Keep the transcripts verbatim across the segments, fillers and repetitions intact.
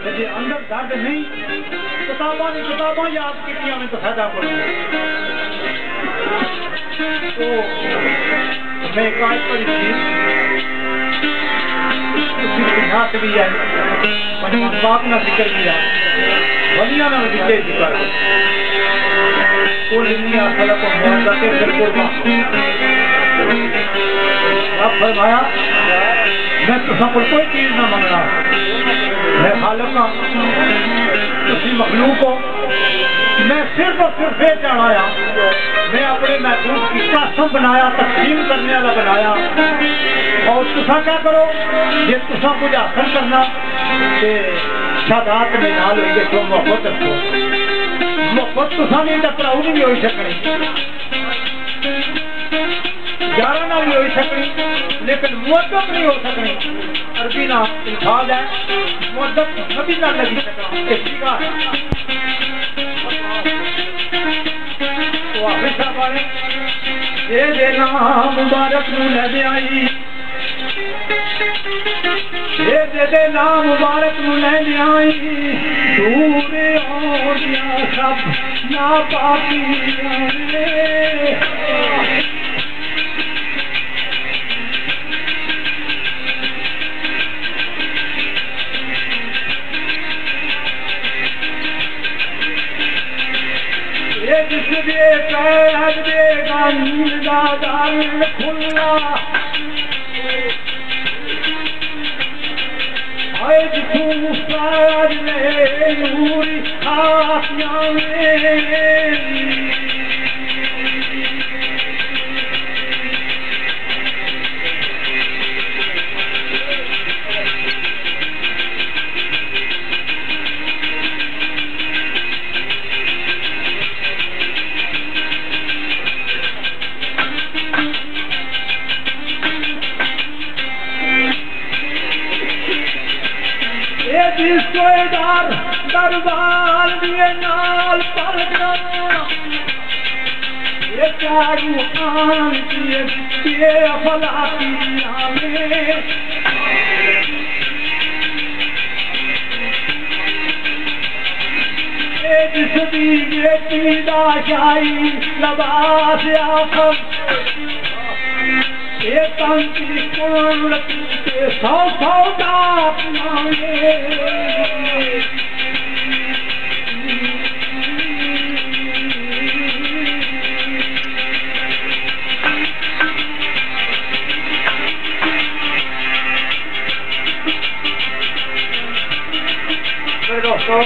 जे अंदर दर्द नहीं किताबा ने किताबा याद की में तो फायदा कोई तो मैं एक आयत पढ़ी थी उसकी बुझात भी है भगवान बाप ना जिक्र किया वलिया ना जिक्र जिक्र कुल दुनिया खलक मौजूद के बिल्कुल अब फरमाया मैं तुसा को कोई चीज ना मंगना मैं खालिक हां तुसी मखलूक हो मैं सिर्फ और सिर्फ ये चढ़ाया मैं अपने महबूब की कसम बनाया तस्लीम करने वाला बनाया और तुसा क्या करो ये तुसा कुछ हासिल करना ते शादात में नाल होइए तो मोहब्बत रखो मोहब्बत तुसा नहीं टकराऊ नहीं हो सकनी ग्यारह ना भी हो सकनी लेकिन मुअद्दब नहीं हो सकनी अरबी ना इल्फाज है मुअद्दब कभी ना लगी सकना इसकी का है तो आखिर साहब आने ये देना मुबारक नू ले आई ये दे देना मुबारक नू ले आई दूर हो गया सब ना पापी जिसके पैर देगा नीला दाल खुल्ला आज तू साज ले नूरी आसियां में दर दरबार दिए नाल पर ये चारू आन किए ये अफलाकिया में ये जिसदी बेटी दा शाही लबास आखम ये तंकी कुल के सौ सौ दाप मांगे दोस्तों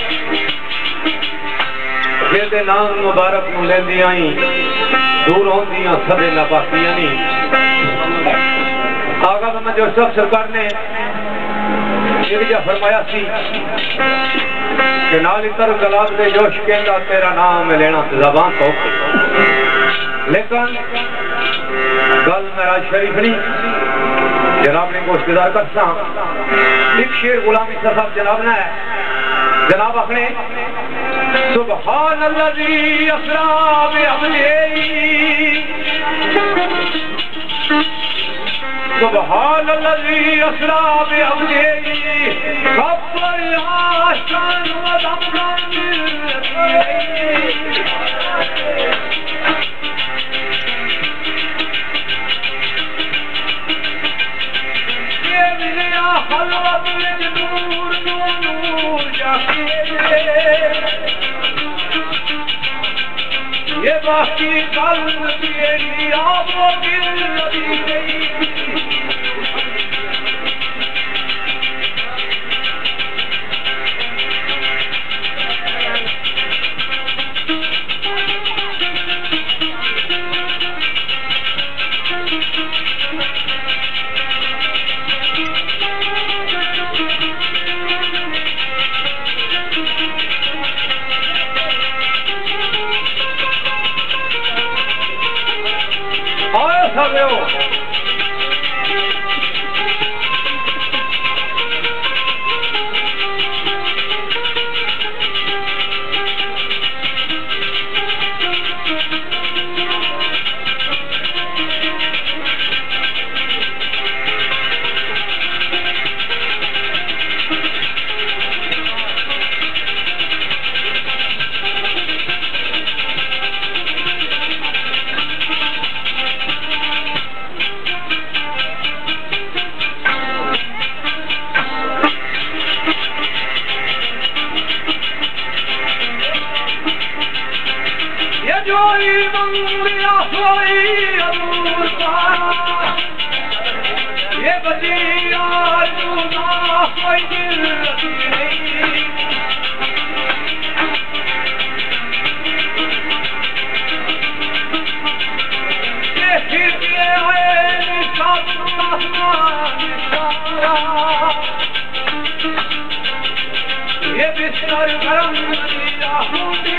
जेदे नाम मुबारक नू लेंदी आई दूर होंदियां सदे नापाकियां नहीं आगा तो मैं जो सब सरकार ने एक जा फरमाया सी कि नाल इतर गलाब दे जोश कहंदा तेरा नाम लेना ज़बान तो लेकिन गल मेरा शरीफ नहीं जनाब ने गोश्तदार करसा एक शेर गुलामी साहब जनाब ने जनाब अपने सुभान अल्लाज़ी असरा बिअब्दिही सुभान अल्लाज़ी असरा बिअब्दिही रब्बल आशान व रब्बल ये मिलिया खलवत में नूर नूर जाके ये बाकी कल तेरी आबो गिल लगी गई कोई मंगया सोई अमूर पारा ये बजिया ना कोई दिल नहीं ये फिर आए निशान आसमान सारा ये बिस्तर गरम दिया होती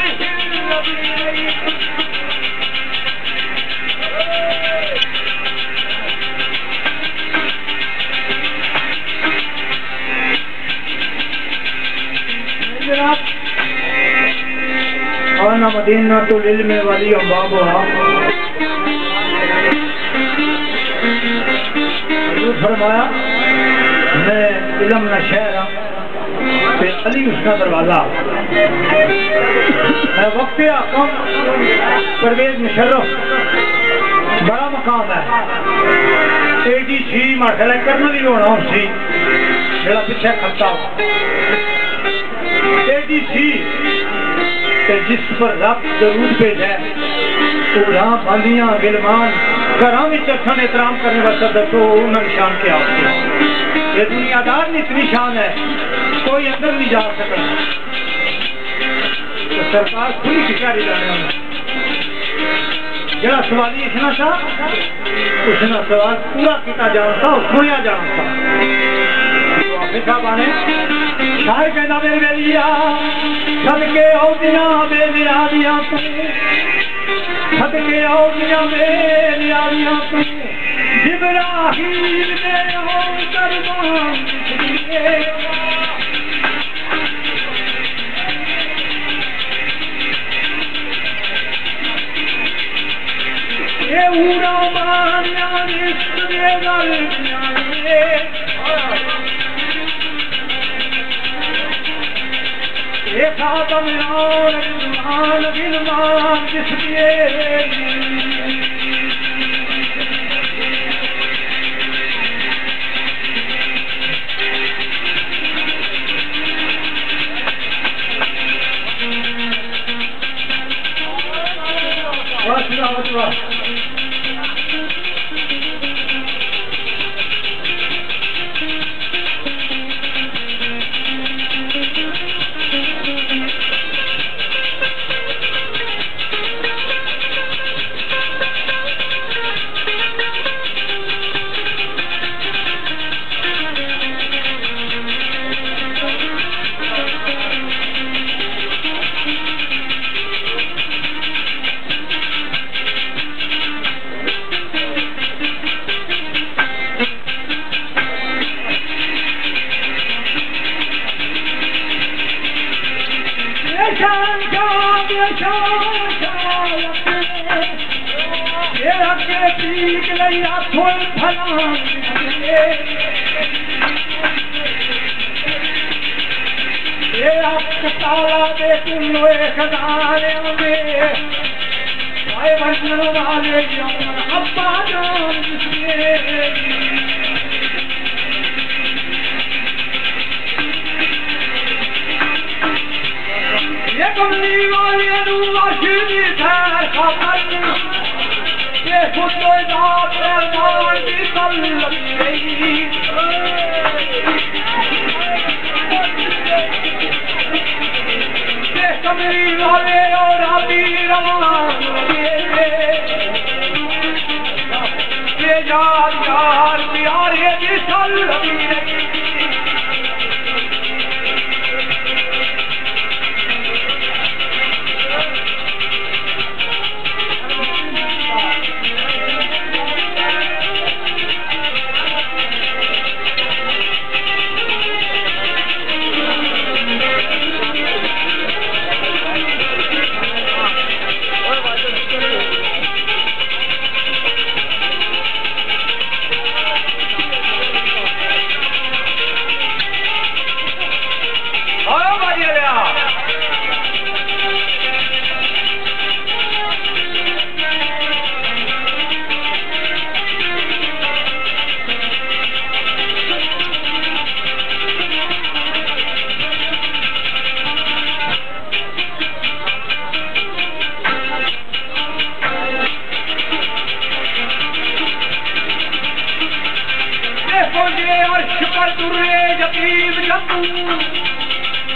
आना मदीना तो इल्म वाली बाबा फरमाया मैं इल्म ना शहर हाँ अली उसका दरवाजा है वक्त आकम परवेज मुशर्रफ बड़ा मकाम है एडी सी मार्शल करना भी होना सी मेरा पिछले खलता एडी सी जिस पर रब जरूर भेजा पूरा बालियां गिलमान घर असन एहतराम करने वास्ते दसो उन्हें निशान क्या होते ये दुनियादार में इतनी शान है कोई अंदर नहीं जा सकता तो सरकार खुली शिकारी जाने जरा सवाली इतना था उसने सवाल पूरा किया जाना था और सुनिया जाना था साहब आने शायर कहना मेरे बेलिया सदके औदियां मेरे आदियां तू सदके औदियां मेरे आदियां तू जिब्राहील ने हो कुर्बान दिए ये उड़ा मानिया निस्ते गलतियां ये खातम यार गिलमान गिलमान जिसके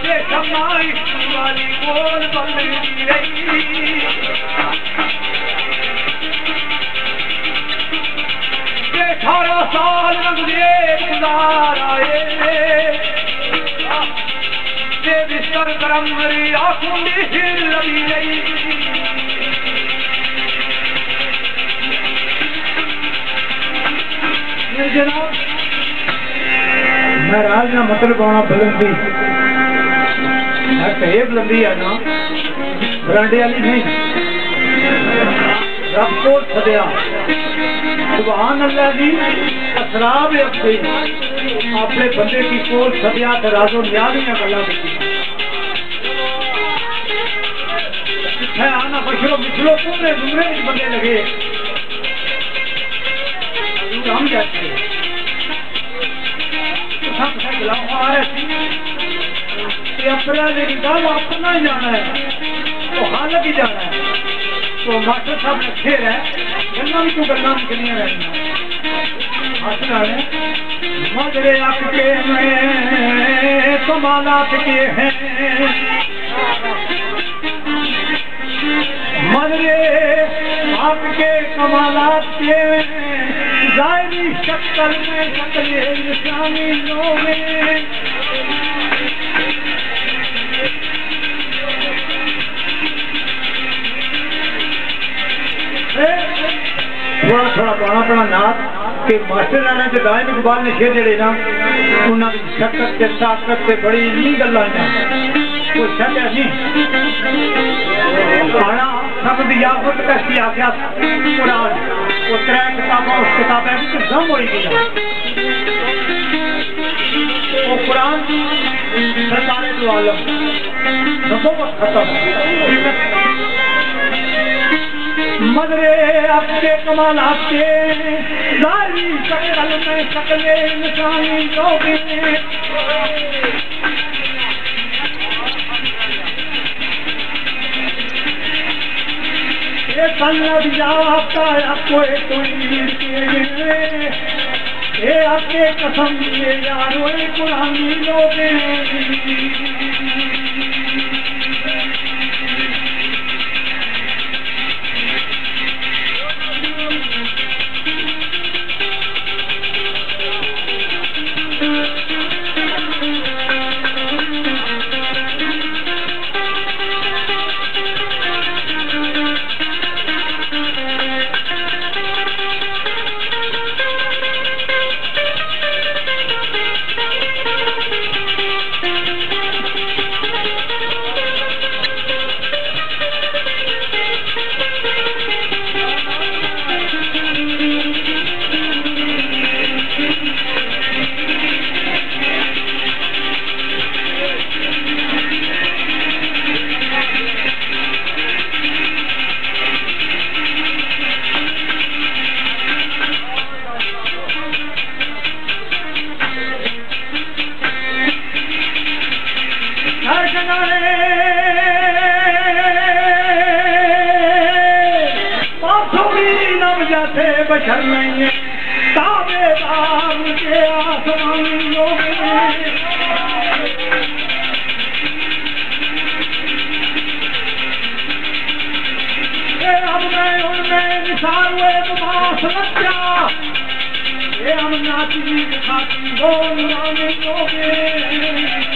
ये समाई वाली बोल बंदी रही ये अठारह साल रंगे गुजाराए ये बिस्तर करम मरी आंखों में हिल लगी रही जनाब महाराज ना मतलब आना बुलंदी ये बुलंदी है ना बरांडे वाली नहीं रब को सदया सुभान अल्लाह जी असराब अपने बंदे की कोल सदया राजो न्यादियां गल्लां है आना बशरो मिसलो पूरे जुमरे में बंदे लगे हम जाते हैं सब है गुलाम आ रहे ये अपना लेकिन काम अपना ही जाना है तो हालत ही जाना है तो मास्टर साहब रखे रहे गन्ना भी तो गन्ना निकलियां रहना हासिल आ रहे मदरे आपके में कमालात के हैं मदरे आपके कमालात के जायरी शक्ल में शक्ले इस्लामी में थोड़ा थोड़ा पाना पड़ा नाथ के मास्टर राणा के दायम इकबाल ने शेर जड़े ना उन्होंने शक्कत के ताकत से बड़ी इन्नी गल्लां कोई शक है नहीं खाना सब दी याफत कैसी आ गया कुरान वो त्रै किताबा उस किताबें में जम हो गई वो कुरान सरकारे दो आलम नबूवत खत्म मदरे आपके कमाल आपके जारी शक्ल में शक्ले इंसानी लोग ये सन्नत आपका आपको ये आपके कसम ये यारो पुरानी लोग बशर नहीं है ताबेदार के आसमानियों में अब मैं उनमें निसार हुए मुबास लज्जा ये हम नाची दिखाती बोल रामियों में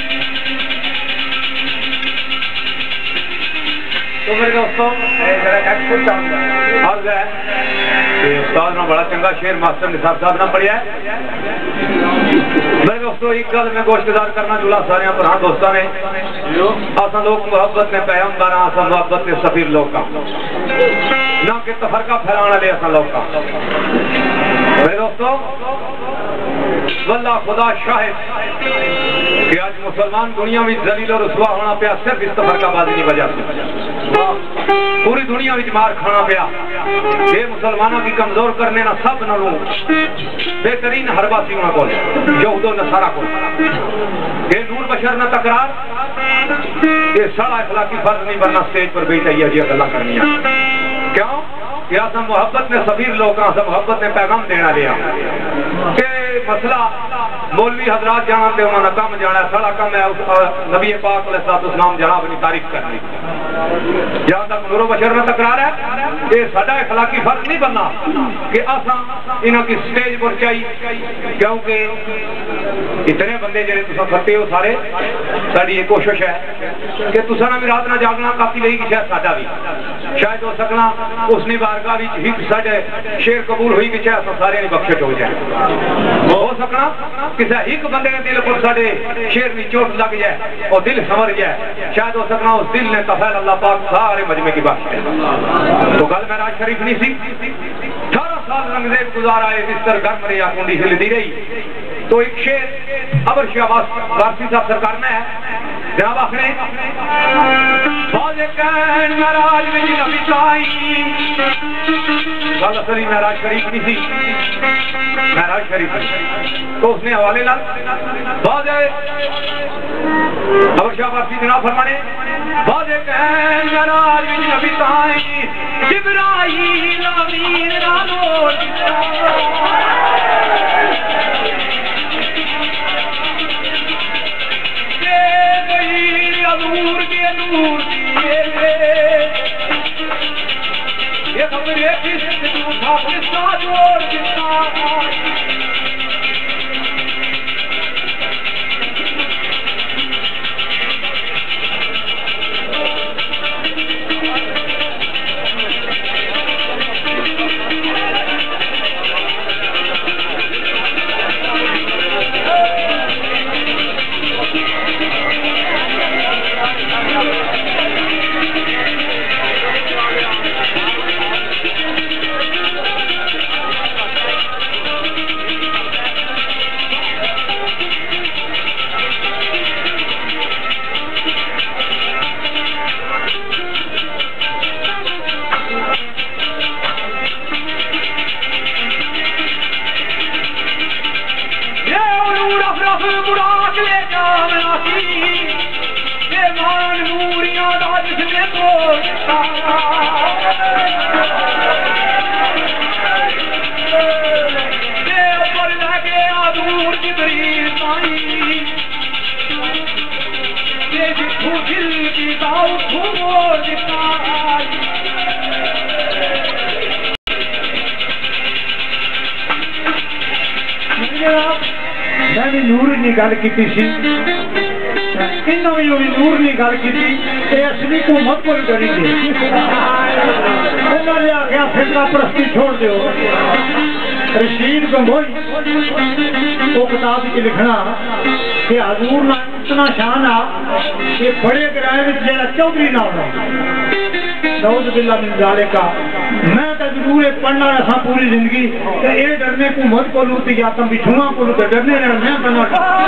तो मेरे दोस्तों जरा कुछ अर्ज है कि उस्ताद ने बड़ा चंगा शेर मास्टर निसाब साहब ने पढ़िया है मेरे दोस्तों एक गल मैं गोश्तदार करना जुला सारे भरा दोस्तों ने असा लोग मोहब्बत ने पैगंबर असा मोहब्बत ने सफीर लोग का ना कि तफरका फैलाने वाले असा लोग का मेरे दोस्तों वल्लाह खुदा शाहिद कि आज मुसलमान दुनिया में जलील और रुसवा होना पाया सिर्फ इस तफरकाबाजी की वजह से पूरी दुनिया में मार खाना पाया ये मुसलमानों की कमजोर करने ना सब ना बेहतरीन हरबासी होना को यहूदो नसारा को ये नूर बशर ना तकरार ये सारा अखलाकी फर्ज नहीं बनना स्टेज पर बैठा ही जी गल्ला करनी क्यों कि असा मोहब्बत ने सफीर लोग मोहब्बत ने पैगाम देना लिया कि मसला मौलवी हजरात जानते उन्होंने कम जाना, सारा कम है नबी पाक अलैहिस्सलाम जनाब की तारीफ करनी। जहां तक नूरो बशर में तकरार है, ये साडा अखलाकी फर्ज नहीं बनना कि असा इन्हों की स्टेज पर चाहिए, क्योंकि इतने बंदे जो तुम फते हो सारे, साड़ी ये कोशिश है कि तुसा ना भी रात ना जागना काफी रहेगी, शायद साडा भी शायद हो सकना उसने बारगाह हिक साडे शेर कबूल हुई कि चाहे सारे बख्शिश हो जाए। हो सकना किसी एक बंदे के दिल पर साडे शेर की चोट लग जाए और दिल संवर जाए, शायद हो सकना उस दिल ने तफैल अल्लाह पाक सारे मजमे की बख्श है। तो कल मेराज शरीफ नहीं सी, अठारह साल रंगजेब गुजारा है, बिस्तर गर्म रही, कुंडी हिलती रही। तो एक शेर अबर शाह वारसी साहब सरकार में है, जनाब आखने महराज गल असली महराज शरीफ नहीं सी, महराज शरीफ। तो उसने हवाले लाल बाद अबर शाह वारसी जनाब फरमाने बाजे कहन महराज नबी ताई जिब्राईल अमीन नालो नूर के नूर दिए ये खबर है किस झूठा किस्सा जोड़ किस्सा नूर की गल की नूर की गल की असली हुकूमत को करी उन्होंने आख्या फिरका परस्ती छोड़ दो। रशीद गंगोई वो किताब की लिखना कि हजूर ना इतना शान आ कि बड़े किराए में जरा चौधरी ना होना नौज बिल्ला मिन ज़ालिका। मैं तो जरूर पढ़ना रहा पूरी जिंदगी, ये डरने को मत को लू या तुम बिछुआ को लू डरने मैं करना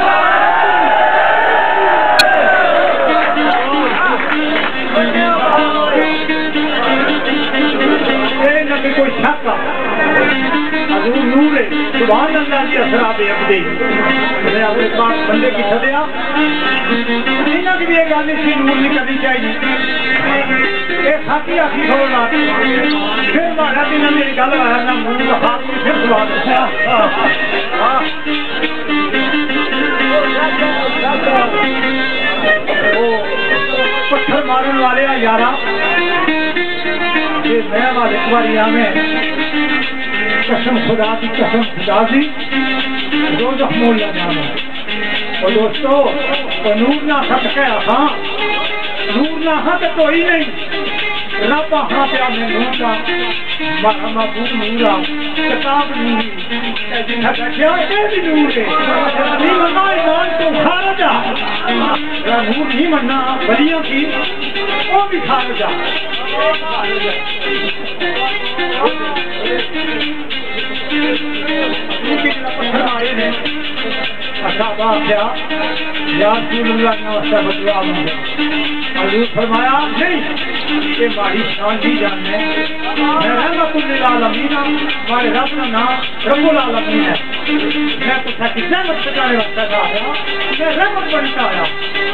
कोई शक हजूर नूर है सुभान अल्लाह की असरा दे अपने मैं अपने पास बंदे की सदया इन्हों की भी एक गल इसी नूर नहीं करनी चाहिए। ये साथी आखी छोड़ो ना फिर मारा दिन मेरी गल आया ना मुंह का हाथ फिर सुभान पत्थर मारने वाले यारा मैं वाले एक बार यहाँ में कसम खुदा की कसम खुदा दी दो जख्मों जाना और दोस्तों तो नूर ना खत कह हाँ नूर ना खत तो ही नहीं रब हाँ पे आपने नूर का महबूब नूरा किताब नूरी जिन्हें देखा ये भी नूर है नहीं मना ईमान तो खारजा नूर नहीं मना बलियों की वो भी खारजा। फरमाया नहीं ये माड़ी शान की जान है, मैं रहमतुल आलमीन हमारे रब का नाम रब्बुल आलमीन है। मैं पूछा कितना मत जाने वास्ते था मैं रहमत बनता आया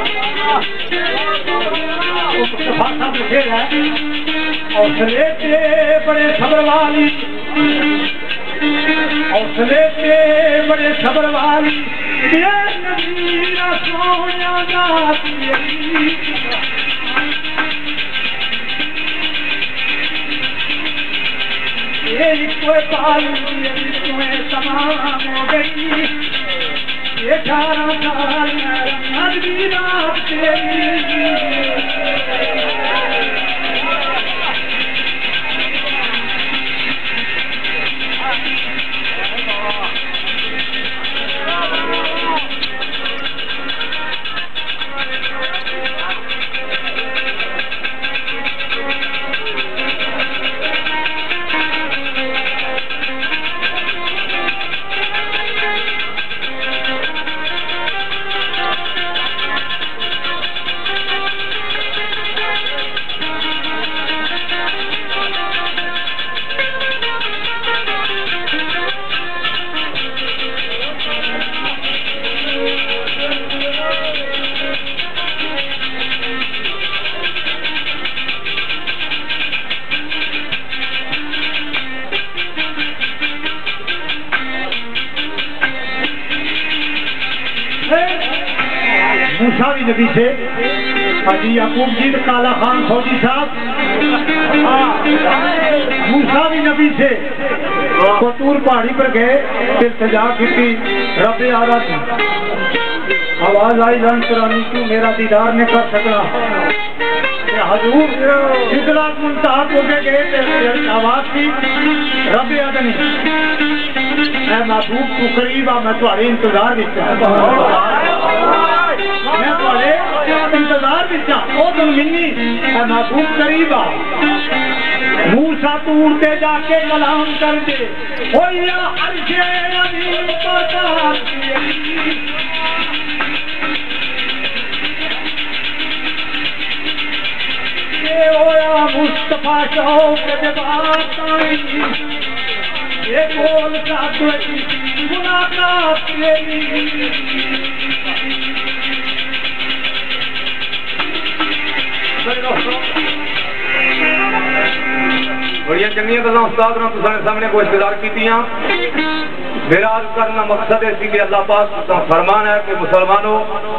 भाषा में फिर है हौसले के बड़े सबर वाली हौसले के बड़े सबर वाली कोई पाल कोई तमाम हो गई ये अठारह साल नदी रात तेरी मूसा भी नबी से हाजी याकूब जी काला खान फौजी साहब मूसा भी नबी से कतूर पहाड़ी पर गए फिर सजा की रबे आ रहा थी आवाज आई लन करानी क्यों मेरा दीदार ने कर सकना हजूर जितना मुंतहा को गए आवाज थी रबे आदमी मैं महबूब तू करीब आ मैं तुम्हारे इंतजार भी मैं तुम्हारे इंतजार भी ओ तुम मिन्नी मैं महबूब करीब आ मूसा तू उड़ते जाके कलाम कर दे ओ या अर्शे अज़ीम पर ये ओया मुस्तफा शौक के बात आई ये बोल का तुझी मुलाकात बड़िया चंगिया गल्लां उस्ताद ने तुसाने सामने कोई इंतजार कीतियां मेरा अर्ज करना मकसद है कि अल्लाह पाक का फरमान है कि मुसलमानों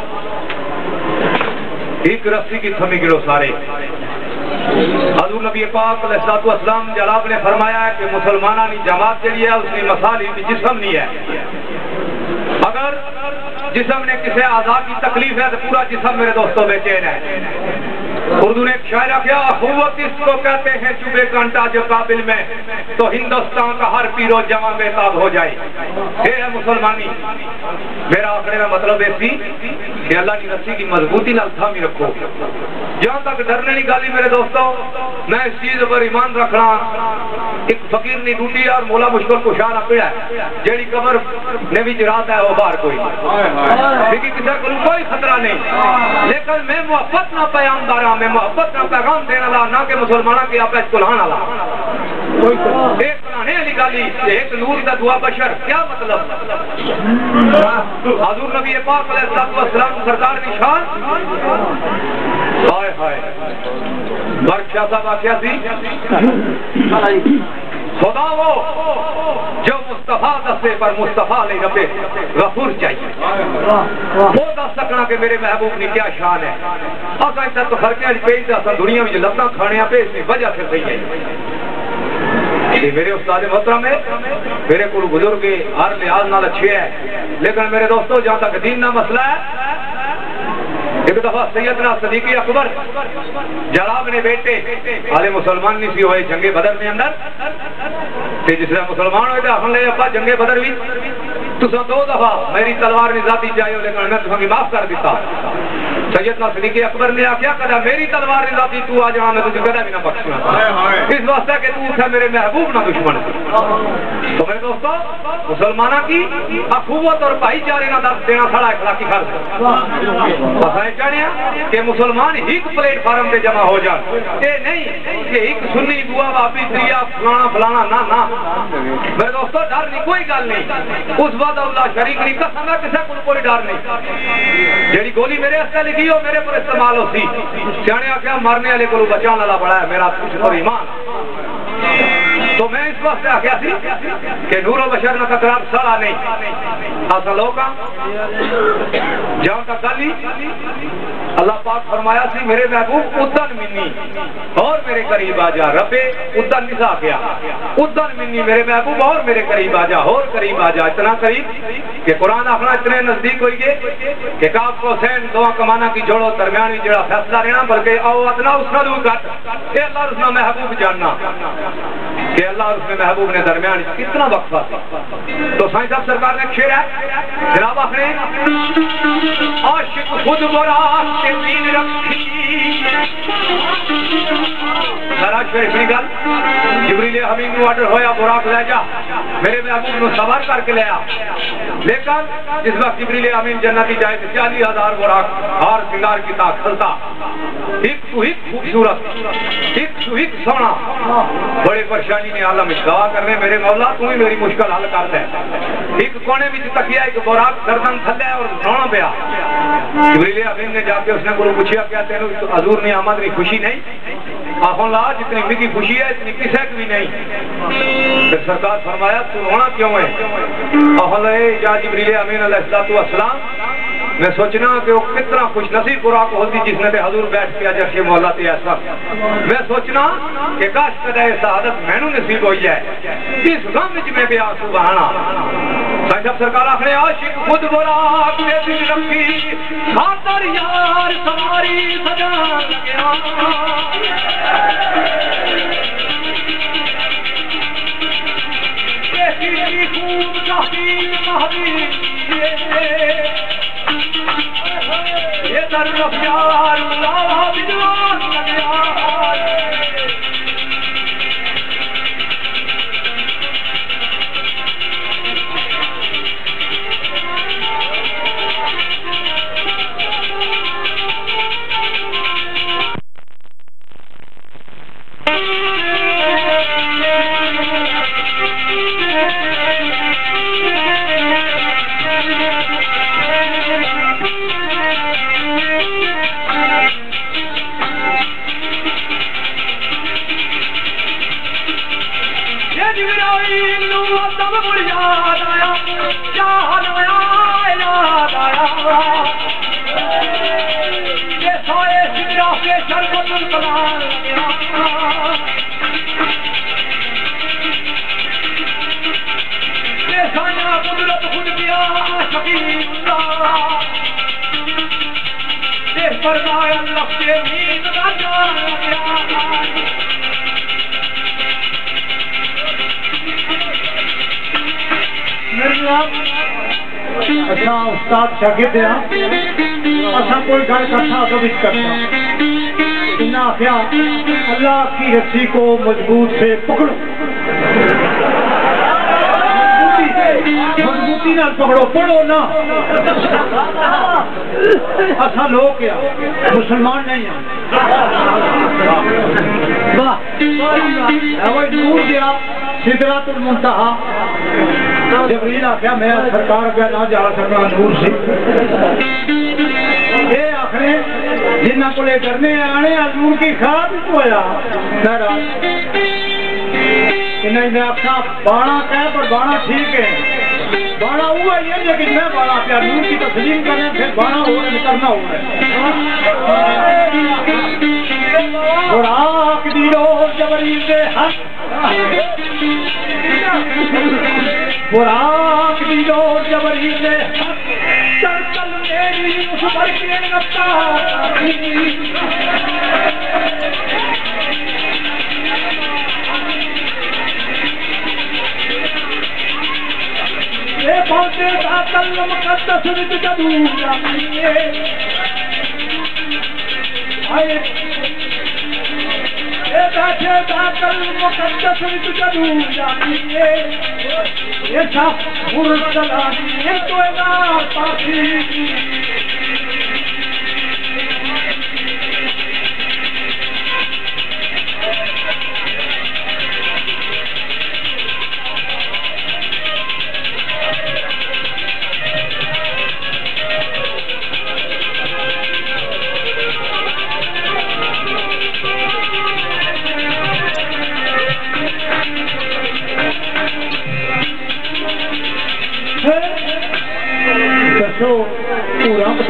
एक रस्सी की थमी गिरो सारे। हज़ूर नबी पाक अलैहिस्सलातु वस्सलाम जनाब ने फरमाया है कि मुसलमाना की जमात जड़ी है उसकी मसाल जिस्म नहीं है। अगर जिस्म ने किसी आज़ा की तकलीफ है तो पूरा जिस्म मेरे दोस्तों बेचैन है। उर्दू ने एक शायरा किया अखुवत इसको कहते हैं चुबे कांटा जो काबिल में तो हिंदुस्तान का हर पीरो जमा बेताब हो जाए। ये है मुसलमानी। मेरा आखिर में मतलब ऐसी कि अल्लाह की रस्सी की मजबूती नाल थामी रखो। जहाँ तक डरने की गाली मेरे दोस्तों मैं इस चीज पर ईमान रखना एक फकीर ने टूटी और मोला मुश्किल कुशा ना पिड़ा जेड़ी कबर ने भी रात है वो बाहर कोई लेकिन किसी को कोई खतरा नहीं। लेकिन मैं मोहब्बत ना पैगामदार मैं मोहब्बत ना पैगाम देने वाला ना के मुसलमाना की आप कुल्हान वाला एक बनाने वाली गाली एक नूर का दुआ बशर क्या मतलब। हज़ूर नबी पाक अलैहिस्सलातु वस्सलाम सरकार की शान हाय हाय बरक्षा साहब आख्या थी खुदा वो जो मुस्तफा दसे पर मुस्तफा ले रबे गफूर चाहिए वो दस सकना के मेरे महबूब की क्या शान है। असा इतना तो खर्चे पेश असा दुनिया में लत्ता खाने पे इसकी वजह से सही है। मेरे उस्ताद मोहतरम है मेरे को बुजुर्ग हर लिहाज नाल अच्छे है लेकिन मेरे दोस्तों जहाँ तक दीन ना मसला है एक दफा सैयदना सदीक़ अकबर जनाब ने बेटे हाले मुसलमान नहीं सी हुए जंगे बदर में अंदर जिसने मुसलमान हुए थे हमने अब्बा जंगे बदर भी तुसा दो दफा मेरी तलवार ने जाती चाहिए लेकिन मैं तुम्हें माफ कर दिता। सैयदना सदीक़ अकबर ने आख्या कदा मेरी तलवार ने जाती तू आ जाना मैं तुझे कदा भी ना बख्शूंगा इस वास्ते कि तू था मेरे महबूब ना दुश्मन। तो मेरे दोस्तों मुसलमाना की अखुवत और भाईचारे ना दर्द देना सारा अखलाकी फर्ज है कि मुसलमान एक प्लेटफार्म पे जमा हो जाए ये नहीं कि एक सुन्नी दुआ वापी त्रिया फलाना फलाना ना ना मेरे दोस्तों डर नहीं कोई गल नहीं उस बाद अल्लाह शरीक नहीं कसम है किसी को कोई डर नहीं। जेडी गोली मेरे हस्ते लिखी हो मेरे पर इस्तेमाल होती सियाने आख्या मरने वाले को बचाने वाला बड़ा है मेरा कुछ और ईमान तो मैं इस वास्ते आख्या सी कि नूरो बशर ना तकरार साला नहीं असा लोग जहां तक गली अल्लाह पाक फरमाया सी मेरे महबूब उदन मिन्नी और मेरे करीब आ जा रबे उदन निसा गया उदन मिन्नी मेरे महबूब और मेरे करीब आ जा और करीब आ जा इतना करीब कि कुरान अपना इतने नजदीक हो गए कि काफ को सैन दुआ कमाना की जोड़ो दरमियान जड़ा फैसला रहना बल्कि आओ अदना उसका भी घट ये अल्लाह उसना महबूब जानना कि अल्लाह और उसने महबूब ने दरमियान कितना वक्फा तो साईं साहब सरकार ने शेर है जनाब आपने आशिक खुद बरात के दीन रखी सारा शरीफ की गल जिब्रील अमीन को ऑर्डर होया बुराक ले जा मेरे महबूब को सवार करके ले आ लेकिन जिस वक्त जिब्रील अमीन जन्नती जाए तो चालीस हजार बुराक हार सिंगार की ताकता एक तो एक खूबसूरत एक तो एक सोना बड़ी परेशानी ने आलम दवा करने मेरे मौला तू ही मेरी मुश्किल हल कर दे एक कोने में तकिया एक बुराक गर्दन थले और सोना पिया जिब्रील अमीन ने जाके उसने गुरु पूछा क्या तेन हजूर ने आमद की खुशी नहीं आखों ला जितनी मेरी खुशी है इतनी किसी की भी नहीं फिर सरकार फरमाया तू रोना क्यों है आखों या जिब्रील अमीन अलैहिस्सलाम मैं सोचना कि वो कितना खुश नसीब बुराक होती जिसने ते हजूर बैठ के अजर के मौला ते ऐसा मैं सोचना कि काश कदा शहादत मैनू नसीब हो जाए इस गम विच मैं भी आंसू बहाना साईं साहब सरकार आखने आशिक खुद बुराक दे दिल रखी खातर यार सारी सजा लग्या ये खूब काफी महदी ये तरफ यार लावा विद्वान लग्या अच्छा उस्ताद शागिर्द असा कोई गल कथा कभी करना इन्हें आख्या अल्लाह की रस्सी को मजबूत से पकड़ो मजबूती नाल पकड़ो पढ़ो ना असा लोग क्या मुसलमान नहीं है वाह दूर गया सिदरातुल मुंतहा जबरील आख्या मैं सरकार अगर ना जा सकता दूर से ये आखने जिन्होंने को करने आने हजूर की खराब होया इन्हें आखा बाणा कह पर बाणा ठीक है बाणा हुआ ही है लेकिन मैं बाणा पे हजूर की तस्लीम करने फिर बाणा हो करना हो और आख दी रोज जबरील से हक बुराक दी रोज जबरील से चल चल मेरी उस पर के लगता ये पहुंचे दातल मुकद्दस विच जदूर आए ये बैठे दातल मुकद्दस विच जदूर जानिए ये सब मुर्सला ये तो ना पासी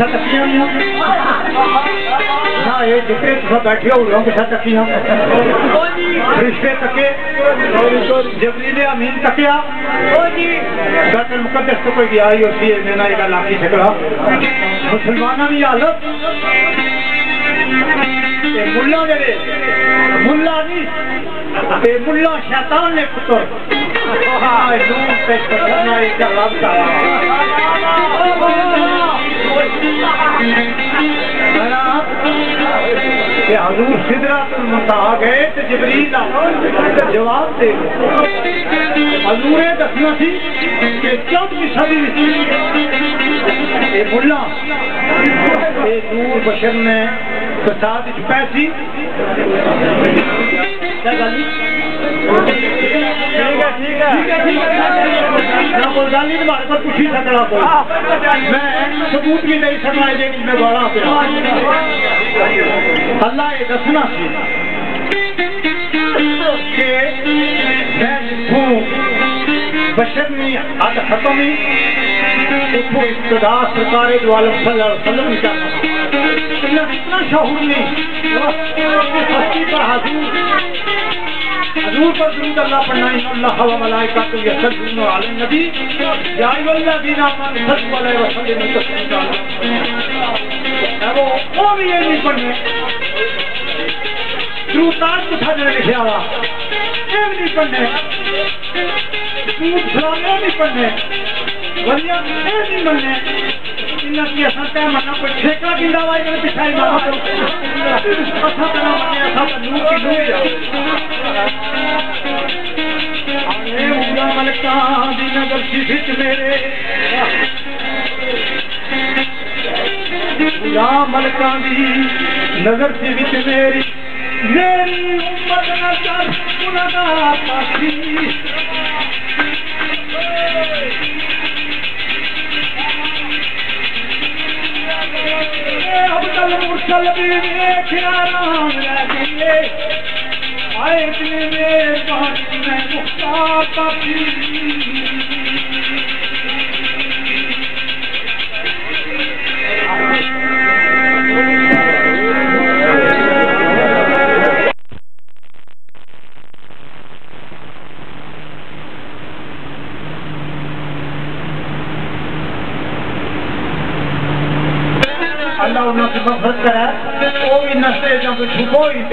किसा तकिया ना ये जितने तुम बैठे हो रहे हो किसा तकिया रिश्ते तके जबरीले अमीन तकिया बैतुल मुकद्दस तो कोई गया ही होती है मेरा एक लाखी झगड़ा मुसलमाना की हालत मुल्ला मेरे मुल्ला नहीं मुल्ला शैतान ने पुत्र हजूर सिदरतुल मुंतहा गए तो जिब्रील जवाब दे हजूरे दसना सी कि चौदहवीं सदी ये मुल्ला ये नूर बशर ने फसाद पैसी ठीक है ठीक है बोलदानी तुम्हारे पर कुछ ही सकड़ा को मैं सबूत भी नहीं सकना है मैं बड़ा अल्लाह ये दसना सी कि मैं जितों बशरनी हद खत्म ही उठो इब्तिदा सरकार दो आलम सल्लल्लाहु अलैहि वसल्लम इतना इतना शहूर नहीं सस्ती पर हाजिर हजूर पर दुरूद अल्लाह पढ़ना अल्लाह व मलाइकातु यसल्लूना अलन नबी या अय्युहल्लज़ीना आमनू सल्लु अलैहि व सल्लिमू तस्लीमा वो वो भी ये नहीं पढ़ने दुरूदात कुछ लिखा हुआ ये भी नहीं पढ़ने दूध फलाने नहीं पढ़ने वलिया ये नहीं बनने इन्ना की असा क्या मना कोई ठेका दिंदा हुआ इन्हें पिछाई मारा तो असा तना मने असा तो नूर की नूर जाओ आने उला मलका दी नजर सी बिच मेरे उला मलका दी नजर सी बिच मेरी मेरी उम्मत न कर गुनाह पासी अब्दुल मुरसल भी देखा राम लगे आए इतने मेहरबानी मैं मुख्तार पापी अल्लाह उन्होंने मफरत करा वो भी नस्ते जब छुपो ही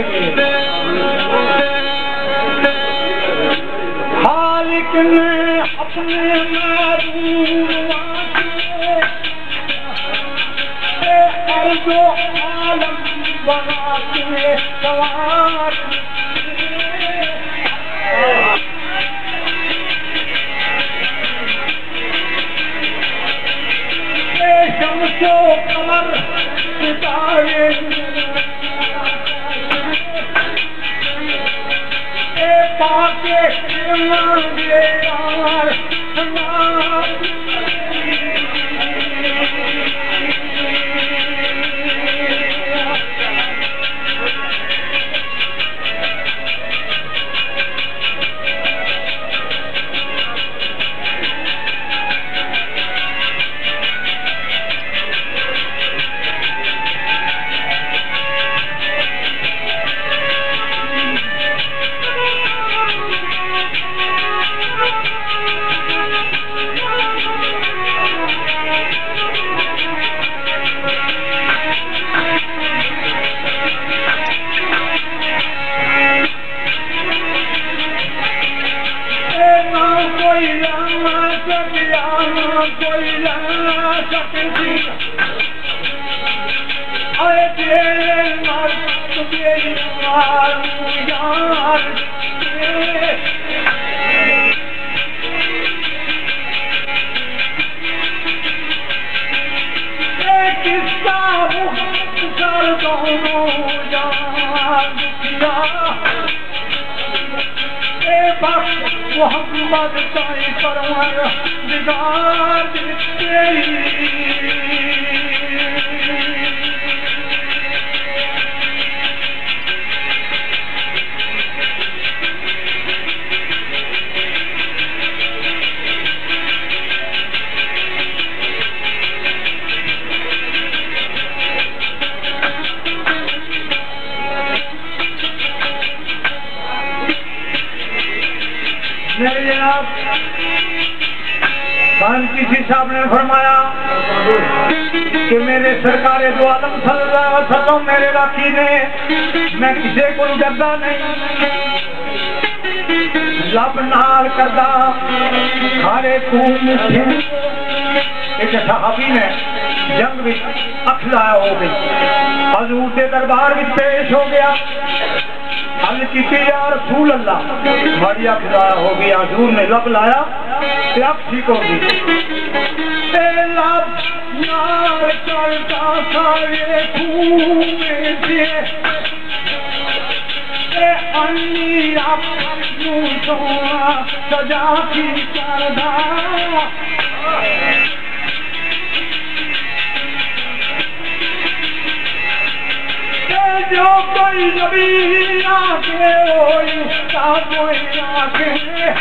हालिक ने अपने जो आलम बना के सवार शम्सो कमर सितारे ए पाके मांगे यार मोहम्मद साईं परवर दिगार तेरी किसी साहब ने फरमाया कि मेरे सरकार दो आलम सल्लल्लाहु अलैहि वसल्लम मेरे राखी ने मैं किसी को डरदा नहीं लब नाल करदा खारे खून एक सहाबी ने जंग में अख लाया हो गई हजूर के दरबार में पेश हो गया हल की या रसूल अल्लाह हमारी अख लाया हो गया हजूर ने लब लाया अख ठीक हो गई लब नाल चलता सारे खून से अन्नी आपनू सोना सजा की करदा जो कोई नबी आके होई ता कोई आके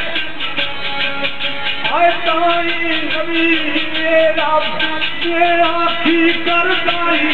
आए ताई नबी मेरा मेरा की करदाई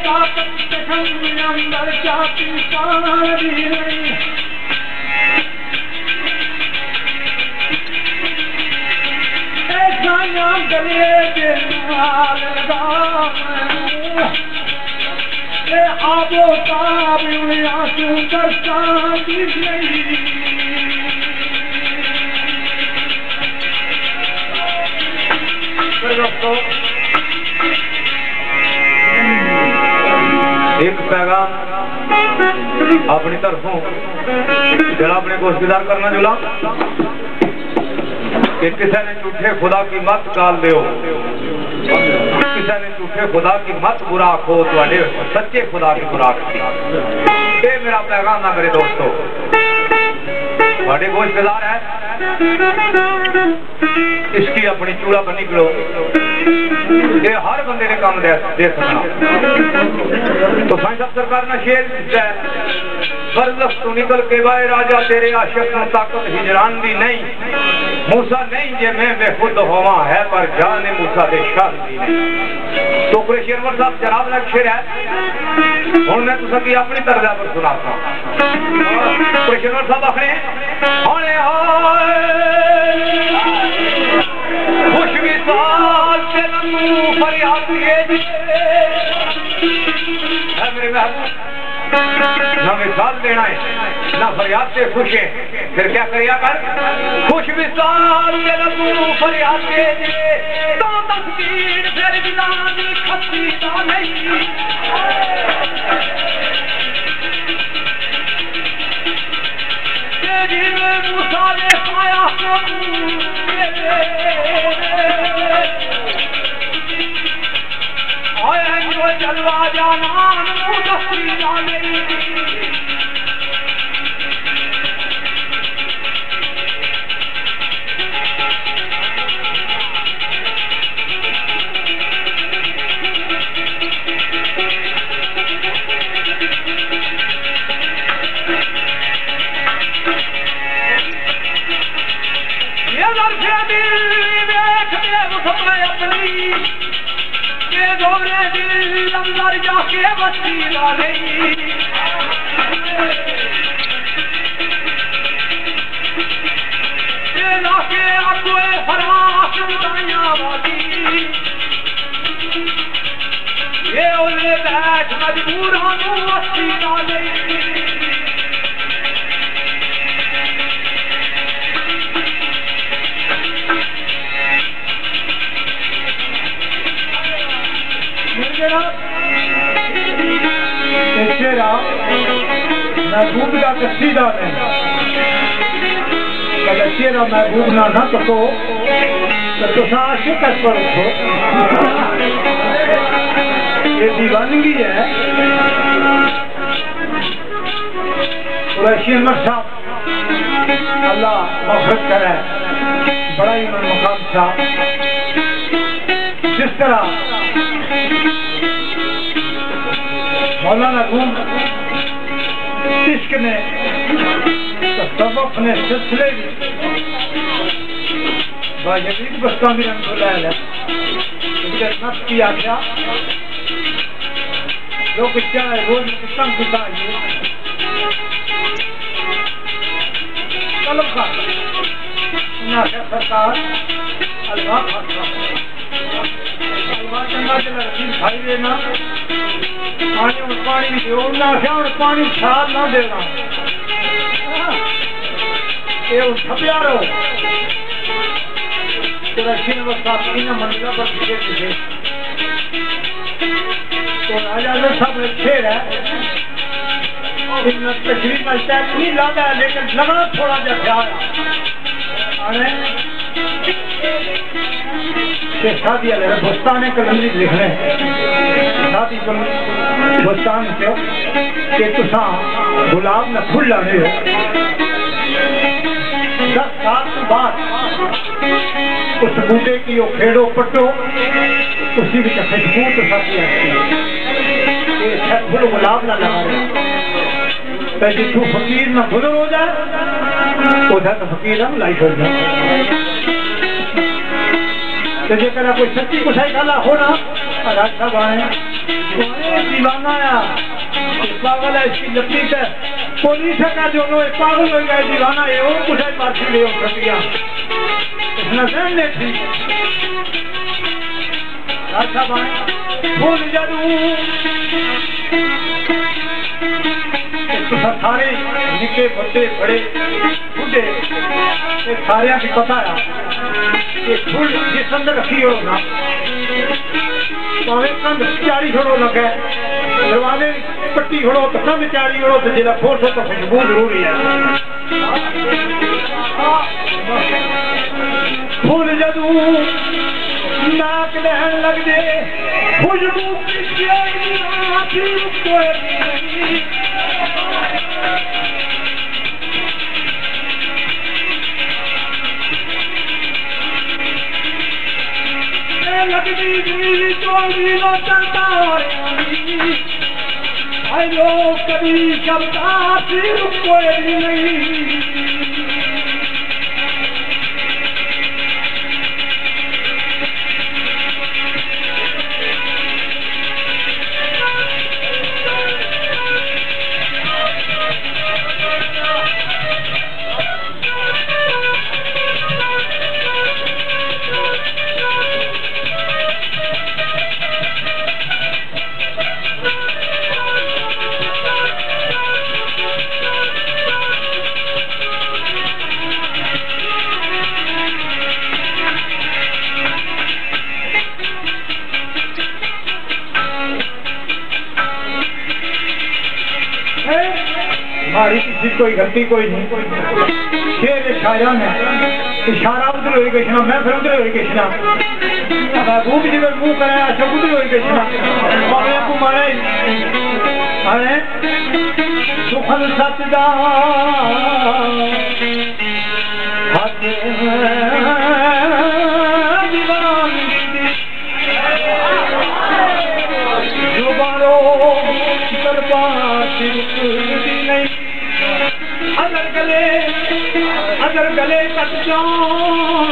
ताकत अंदर चाहती सारी नहीं ऐसा नाम गले के नाल ए आबो ताब आंसू दर्शाती नहीं दोस्तों एक पैगाम अपनी तरफों जरा अपने को गुजार करना जुला कि किसी ने झूठे खुदा की मत गाल दो, किसी ने झूठे खुदा की मत बुरा आखो, तो सच्चे खुदा की बुरा आखी। ये मेरा पैगाम है मेरे दोस्तों, गोश्तदार है इसकी अपनी चूड़ा पर निकलो, ये हर बंदे ने काम दे सकना। तो साईं साहब सरकार ने शेर बरदस्त तू निकल के वाए राजा तेरे आशिक न ताकत हिजरान दी नहीं, मूसा नहीं जे मैं बेखुद होवा है पर जाने मूसा दे शान दी नहीं। तो शेरवर साहब जनाब ना शेर है, हूं मैं तुसा की अपनी तरजा पर सुनाता। शेरवर साहब आखने होने खुश विशाल से नमू फरियाद किए है मेरे महबूब, ना मिसाल देना है ना फरियाद से खुश है, फिर क्या करिया कर खुश विशाल से नमू फरियाद किए तो तस्वीर फिर बिलानी खत्ती ना नहीं। मूसा ने पाया जो जलवा जाना तस्वीर अंदर जाके बस्ती डाले लाके आगुए फरमाश उड़ाया वाली ये ओले बैठ मजबूर हानू बस्ती डाले शेरा महबूब का कसीदा में कल शेरा महबूब ना ना तो तो तुसा आशिक पर उठो, ये दीवानगी है। शेरवर साहब अल्लाह मग़फ़िरत करे, बड़ा ही मकाम था। जिस तरह मौलाना रूम इश्क ने तसव्वुफ़ ने सिलसिले बायजीद बस्तामी रहमतुल्लाह अलैह नफ्स किया गया जो कुछ चाहे रोज कितना कितना ये तलब का ना सरकार अल्लाह अल्लाह चंगा चला रखी भाई देना पानी और पानी दो ना और पानी साथ ना देना ये छपिया रहो तेरा छीन वस्ता तीन मंजिला पर पीछे पीछे तो राजा ने सब शेर है इन तशरीफ में टैक्स नहीं लादा है लेकिन लगना थोड़ा जा ख्याल आने शादी वाले दोस्तान कलंदी लिखने शादी दोस्तान से कि तुसा गुलाब न फूल लाने हो दस साल बाद उस बूटे की वो खेड़ो पट्टो उसी में खुशबू तो सबकी आती है फूल गुलाब ना लगा जितू फकीर न फुल हो जाए उधर तो फकीर हम लाइफ हो जाए तो जेकर कोई सच्ची कुछ गला होना राज साहब आए दीवाना है, पागल है, इसकी लपटी है पुलिस का जो लोग पागल हो गए दीवाना है वो कुछ मार्ची ले सकिया इसने सहन नहीं थी अच्छा भाई फूल जरूर सारे निके बड़े बड़े बुढ़े सारे की पता है ये फूल जिस अंदर रखी हो ना भावे कंध चारी छोड़ो लगे दरवाजे पट्टी छोड़ो तो कंध चारी छोड़ो तो जिला फोर्स हो तो खुशबू जरूरी है फूल जदू नाक लहन लग दे खुशबू लगदी दिल चोरी लो चलता आयो कभी शब्दा फिर कोई नहीं हमारी किसी कोई गलती कोई नहीं शेर इशारा में इशारा उधर हो कृष्णा मैं फिर उधर हो कृष्णा महबूब जी में मुंह कराया सब उधर हो कृष्णा मारे को मारे अरे सुखल सचदा हाथ दीवान जुबानो बर्बाद नहीं अगर गले अगर गले कट जाऊं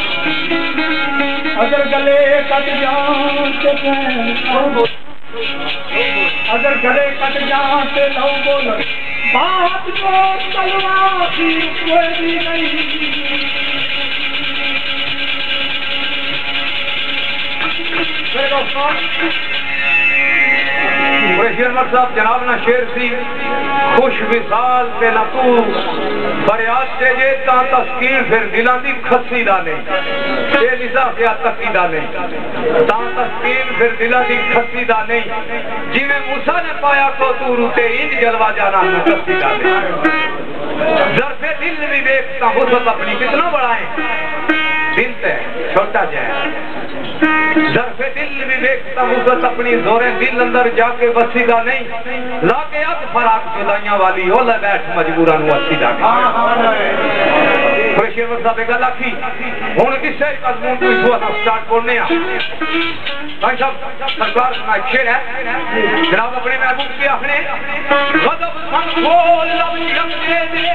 अगर गले कट जाऊं तो अगर गले कट जाऊं तो लो बोल बात को तलवार की कोई भी नहीं साहब जनाब ना शेर सी खुश विसाल ते ना तू फरियाद ते जे ता तस्कीर फिर दिलां दी खस्सी दा नहीं ते लिसा क्या तकी दा नहीं ता तस्कीर फिर दिलां दी खस्सी दा नहीं जिवें मूसा ने पाया को तू रूते इंज जलवा जाना ना खस्सी दा नहीं ज़र्फ़े दिल भी देखता हुस्न अपनी कितना बड़ा है दिल ते छोटा जाए ज़र्फ़े दिल भी देखता हुस्न अपनी जोरे दिल अंदर जाके बसीदा नहीं लाके अब फराक जुदाइयां वाली हो ले बैठ मजबूरा नु असीदा प्रेशर साहब गल आखी हुन किसे मजमून कोई सुआ स्टार्ट करने आ भाई साहब सरकार का शेर है जनाब अपने महबूब के अपने गजब सन खोल लब रंगे दे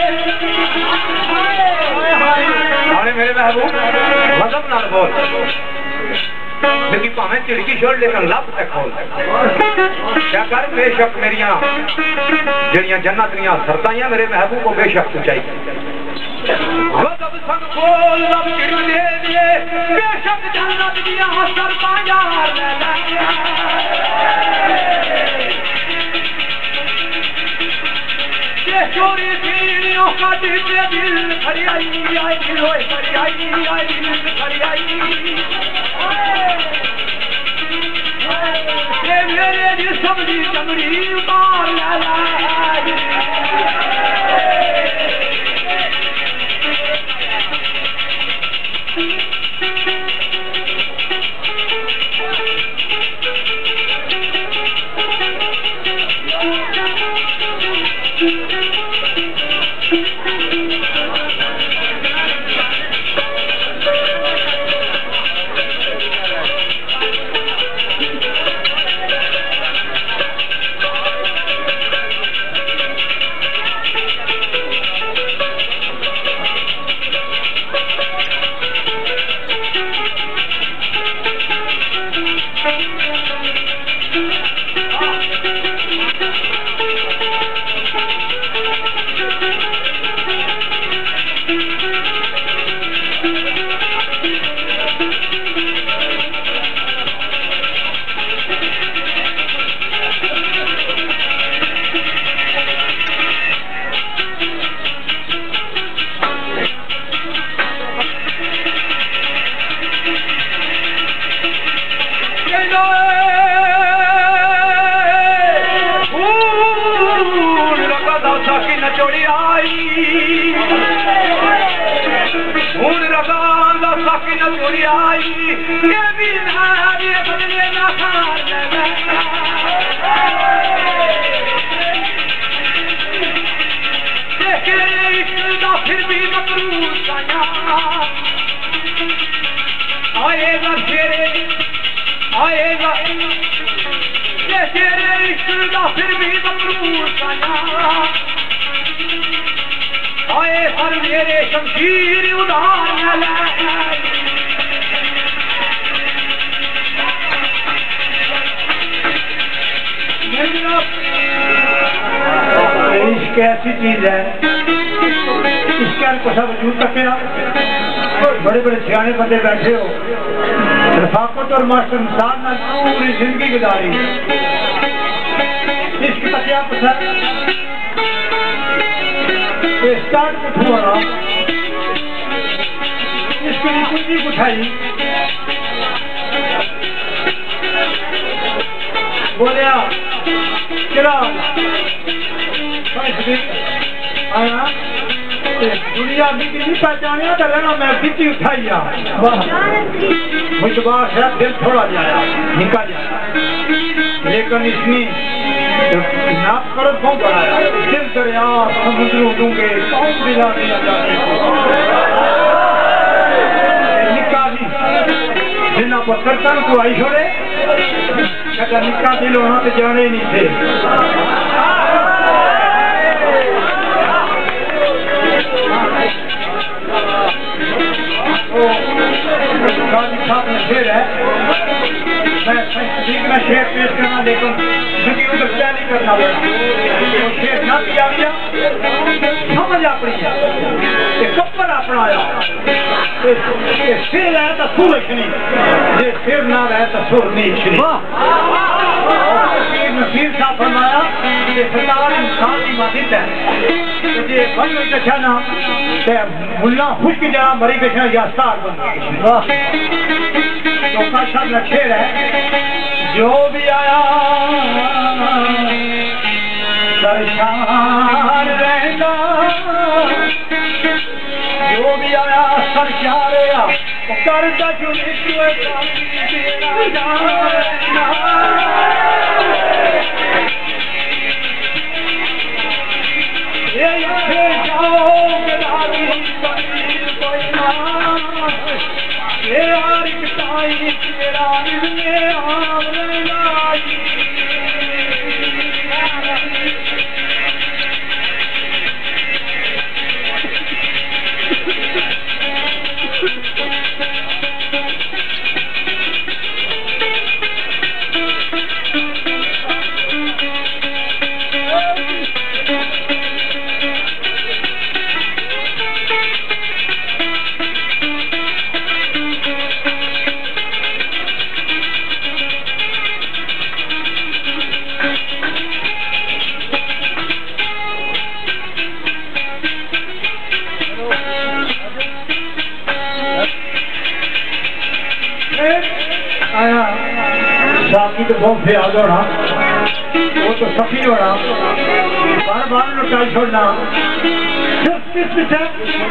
अरे मेरे महबूब गजब नाल बोल लेकिन भावे चिड़की छोड़ लेकिन लब तक खोल क्या कर बेशक मेरिया जड़ियां जन्नत दियां सरताइयां मेरे महबूब को बेशक तू चाहिए गजब सन खोल लब चिड़के दे बेशक जन्नत दियां सरताइयां चोरी पीड़ियों का दिल दिल खड़ी आई आई दिल होए खड़ी आई आई दिल खड़ी आई ये मेरे जिस्म दी चमड़ी उतार ला आएगा ये तेरे इश्क का फिर भी मकरूर साया आए हर मेरे शमशीर उधार ले इश्क ऐसी चीज है इसके को सब वजूद रखे ना बड़े बड़े सियाने बंदे बैठे हो रफाकत और मास्टर इंसान ने पूरी जिंदगी गुजारी इश्क का क्या पसंद स्टार्ट कुछ हुआ इसके लिए कुंजी उठाई बोलिया चला आया दुनिया बिकी नहीं पहचाने तो रहना मैं बिकी उठाई मुझबार है दिल थोड़ा जाया निकाल जाया लेकिन इसने नाप करो क्यों बढ़ाया दिल दरिया समुद्रों दूंगे कौन दिला दिया जाने निकाली जिन्ना पर करतन को आई छोड़े कहता निका दिल वहां पे जाने नहीं थे शेर है मैं शेर पेश करना लेकिन क्योंकि उधर क्या नहीं करना पड़ा तो शेर ना किया गया समझ अपनी है कपड़ अपना आया शेर है तो सुर नहीं जे शेर ना रहे तो सुर नहीं नसीर साहब फरमाया कि सरकार इंसान की मादित है जे बन कछा ना मुल्ला खुश की जरा मरी कछा या सार बन तो का शब्द शेर है जो भी आया सरशार रहना जो भी आया सरशार आया करता चुनी साकी तो बहुत प्यार होना वो तो सफी होना बार बार लुटा छोड़ना सिर्फ किस पीछे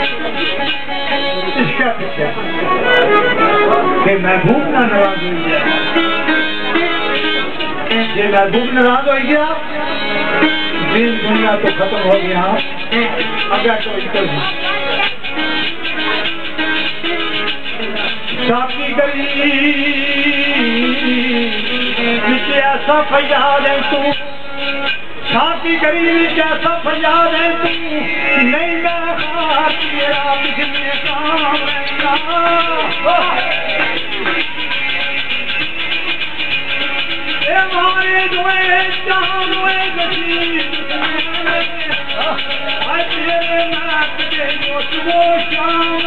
इसका पीछे कि महबूब ना नाराज हो गया ये महबूब नाराज हो गया दिन दुनिया तो खत्म हो गया अगर तो इसको साकी गली कैसा फरियाद है तू साथी गरीबी कैसा फरियाद है तू नहीं मेरा हाथ तेरा बिजली काम हमारे दुए चाहे वो शाम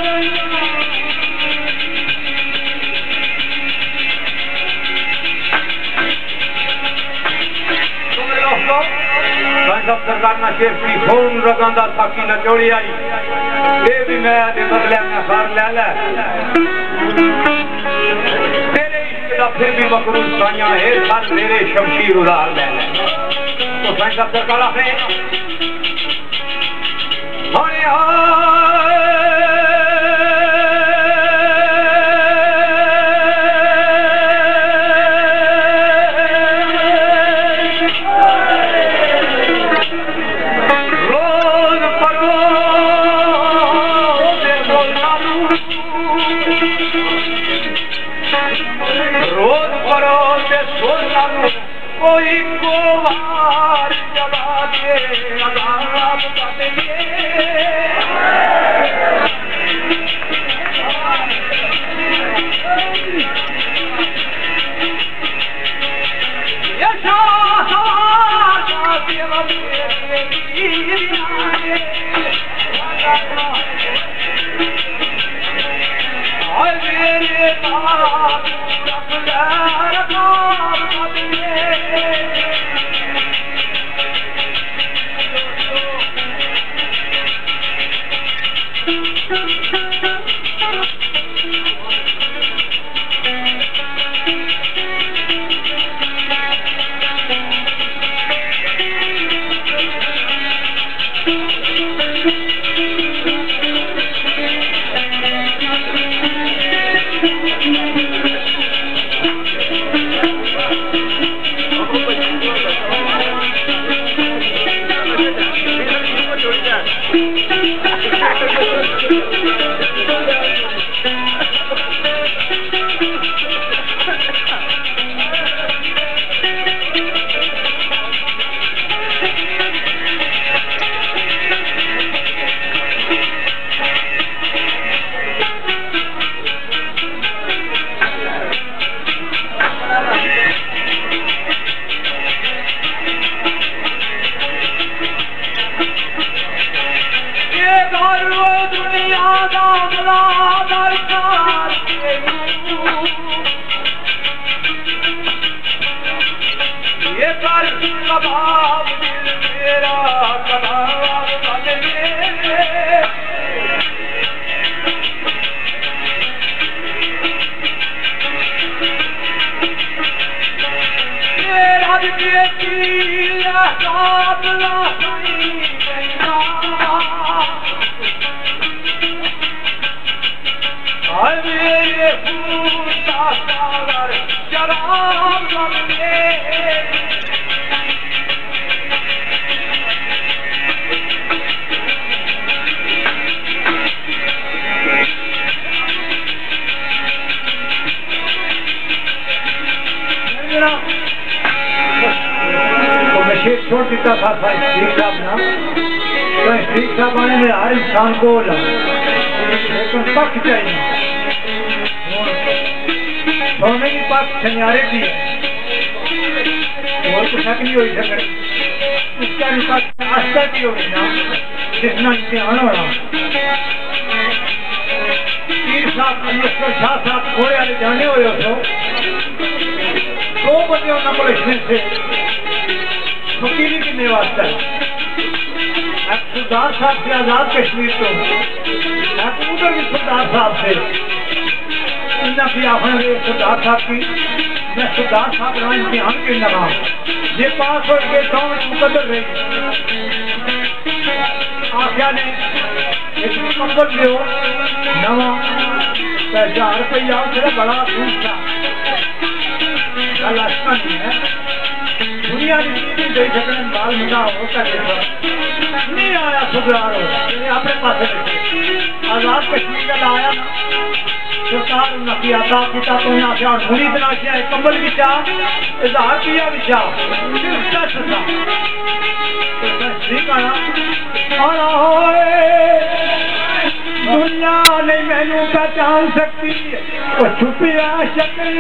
सरकार ना शेर की खून रगांदा साकी न चोड़ी आई ये भी मैं आदि बदले में सार ले ले तेरे इश्क दा फिर भी मकरूज साया है सर मेरे शमशीर उधार ले ले तो साईं साहब सरकार आखे अरे रोज करो गोवार जवा के अदाब बदले यशा हवा देव मेरे और मेरे बाप रखदार बाप बदले छोड़ देता था ठीक साहब ना तो ठीक साहब आने में हर इंसान को लेकिन पक्ष चाहिए सोने की पास छनियारे भी और कुछ हक नहीं हो सके उसका निकाल आस्था भी होगी ना जितना इम्तिहान होना पीर साहब अमृतसर शाह साहब घोड़े वाले जाने हुए हो दो बजे उन्होंने पुलिस से वकीली की निवासता है सरदार साहब से आजाद कश्मीर तो उधर भी सरदार साहब से इन्ना भी आखना सरदार साहब की मैं सरदार साहब रहा इम्तिहान के लगा ये पास हो गए तो मुकदर रही आख्या ने एक कंबल लियो नवा हजार रुपया सिर्फ बड़ा दूर था गल अच्छा नहीं है दुनिया की चीज दे सकने बाल मुंडा हो सके नहीं आया सुधार हो अपने पास आजाद कश्मीर का लाया सरकार उन्हें आता पिता तो उन्हें आख्या मुड़ी बना के कंबल भी चाह इजहार किया भी चाह ठीक आया दुनिया नहीं मैनू पहचान सकती वो छुपिया शक्ल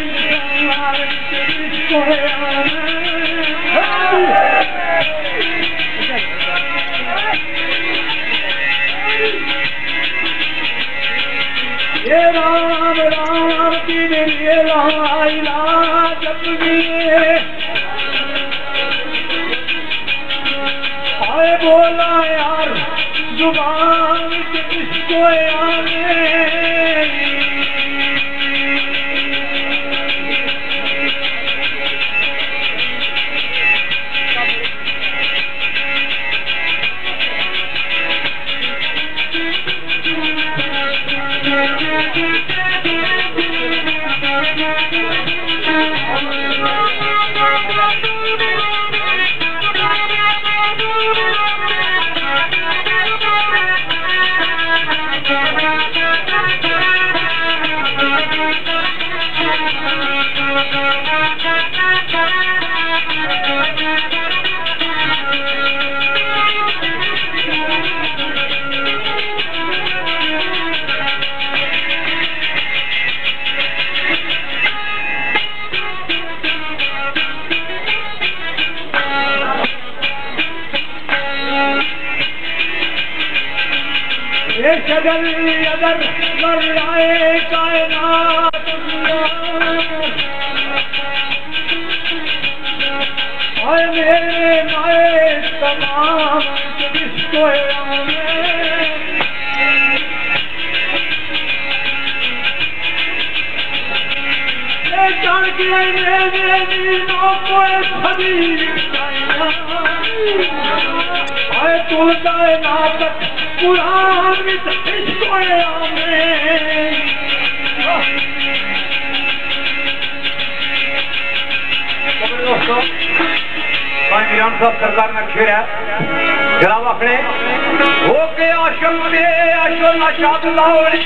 ये राम राम की मेरी लाइला जपनी आए बोला यार जुबान किसको आने शजर अगर मर्राए कायनात आए मेरे माए तमाम जिसको जान के मेरे दिलों को सभी आए तुल कायनात कुरान में इसको आमीन। दोस्तों कांजीराम साहब सरकार में खेड़ा जनाब आखने हो के आशम दे आशो नशाद लाओने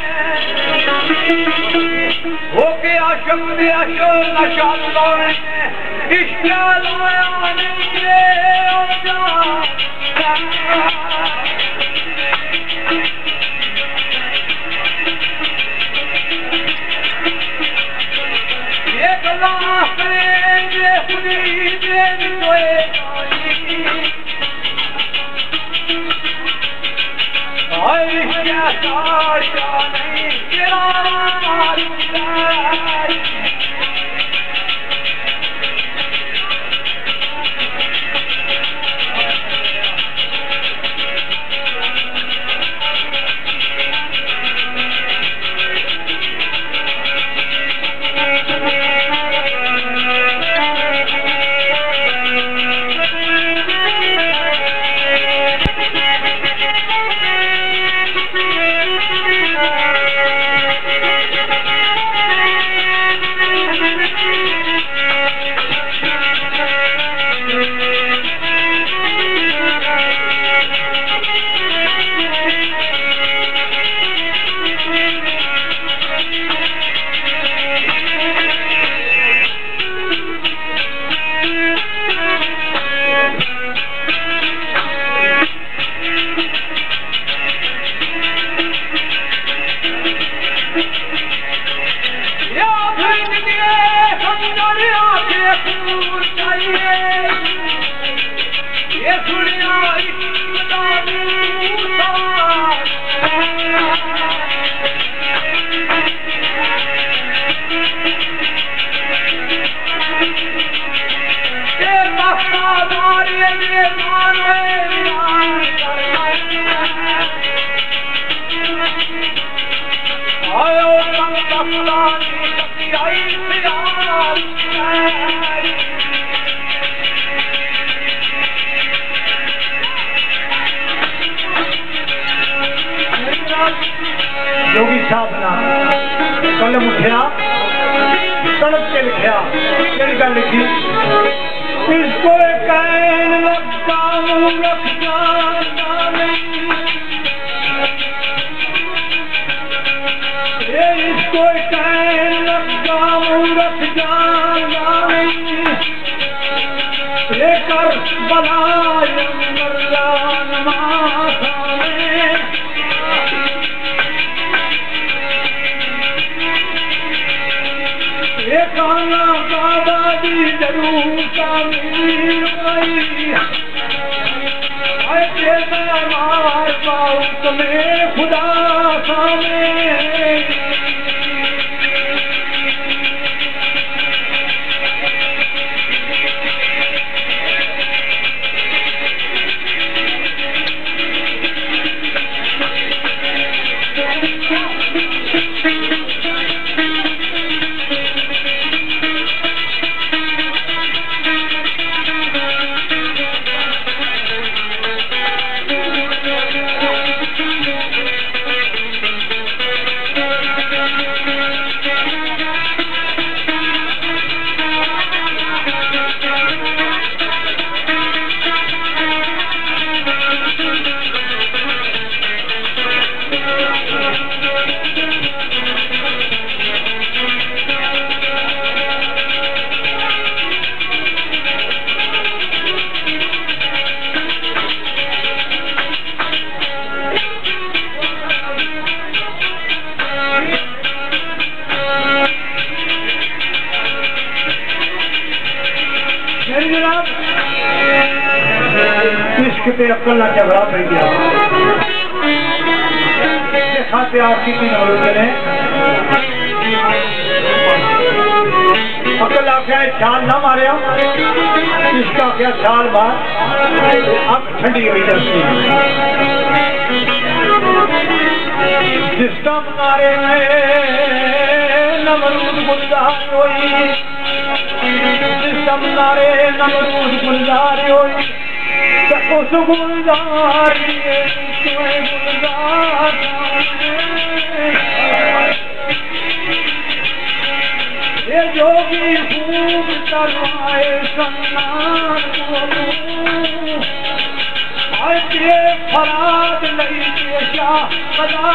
हो के आशम दे आशो नशाद लाओने इश्क लाया नहीं ओ जा ये गला करेंगे खुदी दे दोए आई क्या साजा नहीं योगी साहब ना कलम उठा तड़प के लिखा केड़ी गल लिखी इसको कैन लगता मूरख जानना नहीं ये इसको कैन लगता मूरख जानना नहीं ये कर बनाया मर्दान माथा में काना बाबा जी जरूर कामीर आई आए तेरा मार पाऊँ में खुदा सामने इश्क ते अक्ल ना झगड़ा पै गया प्यार की नौरत ने अकल आख्या छाल ना मारिया, इसका आख्या छाल मार, अख ठंडी हुई दसती जिसका मारे नमरूद गुलजार होई, जिसका मारे नमरूद गुलजार होई, उस गुलजार गुलजार ये जोगी खूब करवाए सन्नान आए फराद नहीं पेशा बदा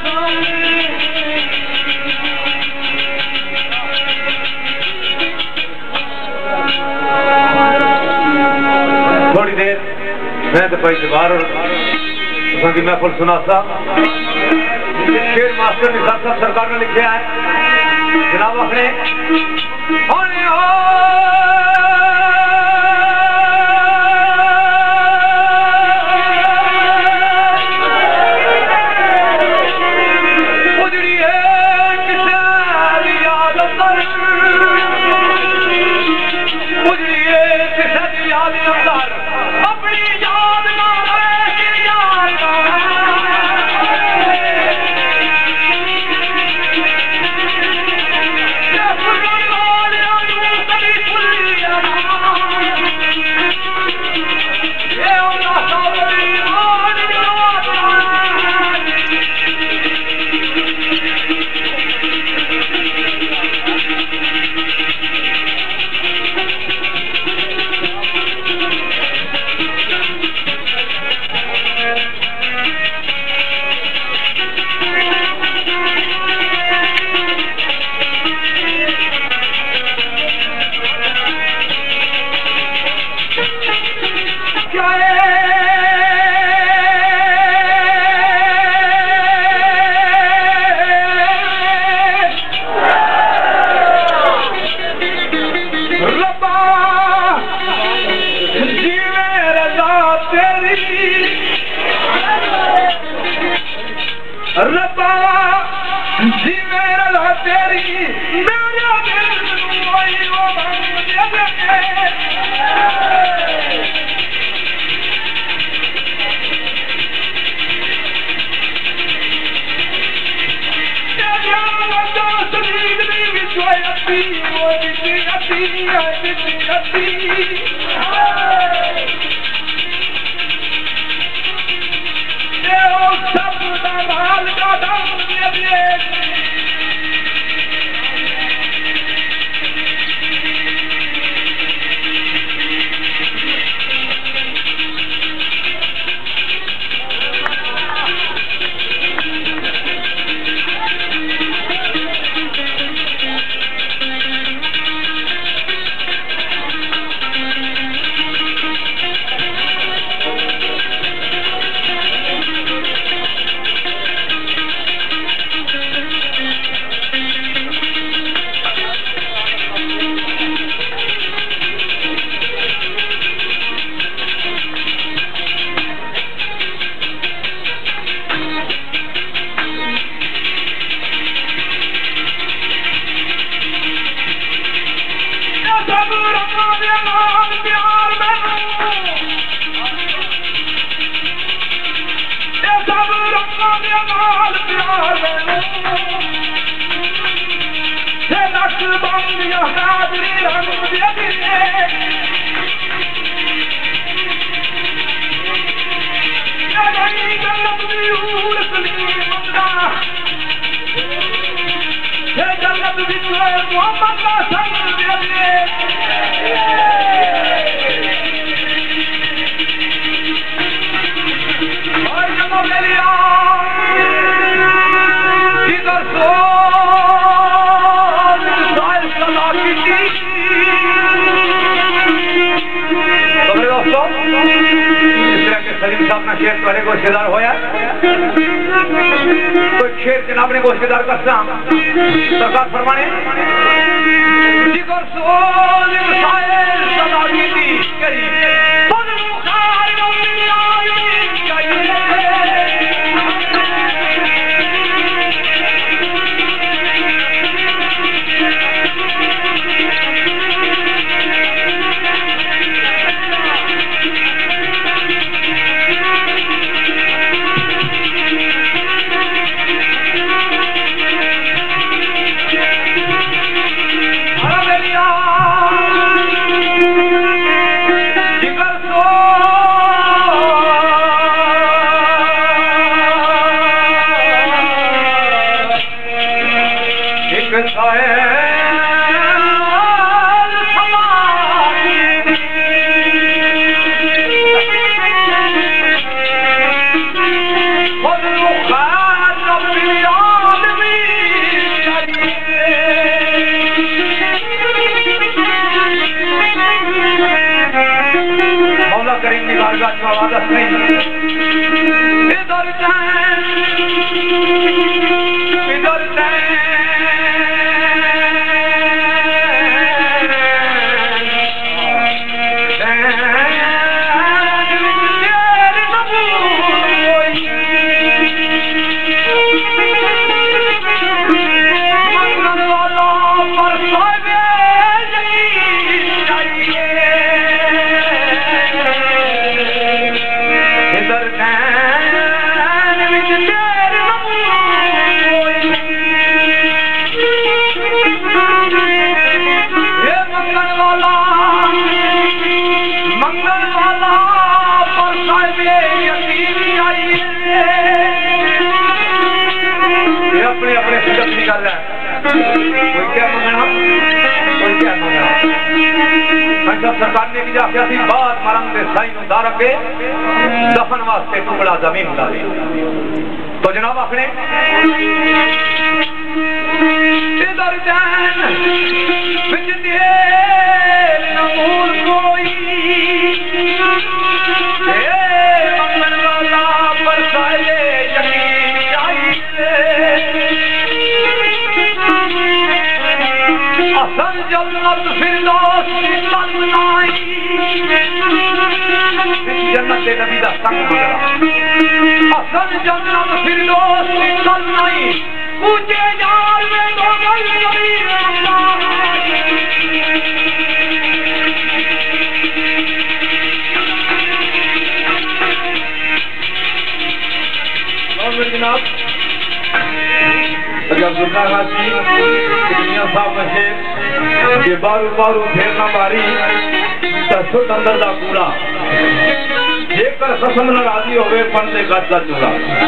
थोड़ी देर मैं तो भाई दीवार और की महफिल सुना सा शेर मास्टर निसार साहब सरकार ने लिखे है जनाब अपने शेर तुम्हारे गोशेदार होया तो शेर जनाब ने गोशेदार का साम सरकार फरमाने जिगर सोल सायल सदा की करी खुद मुखार अता करीम की बारगाह में आवाज़ नहीं इधर चैन इधर चैन अपने अपने सिद्ध निकाल रहा है कोई क्या मंगना कोई क्या मंगना जब सरकार ने की आख्या थी बात मरंग दे साई नु दार के दफन वास्ते टुकड़ा जमीन डाली तो जनाब आखने इधर जान विच देर नमूल कोई ए मंगन वाला बरसाए यकीन चाहिए असल जन्नत फिरदौस की तमन्नाई जन्नत दे नबी दा संग गुजरा असल जन्नत फिरदौस की तमन्नाई ऊंचे यार में तो गई और जनाब अगर दुर्गा हाजी दुनिया साहब में ये बारू बारू फेरना मारी दसुट अंदर दा कूड़ा जेकर कसम न राजी होवे पंडे गज दा चूड़ा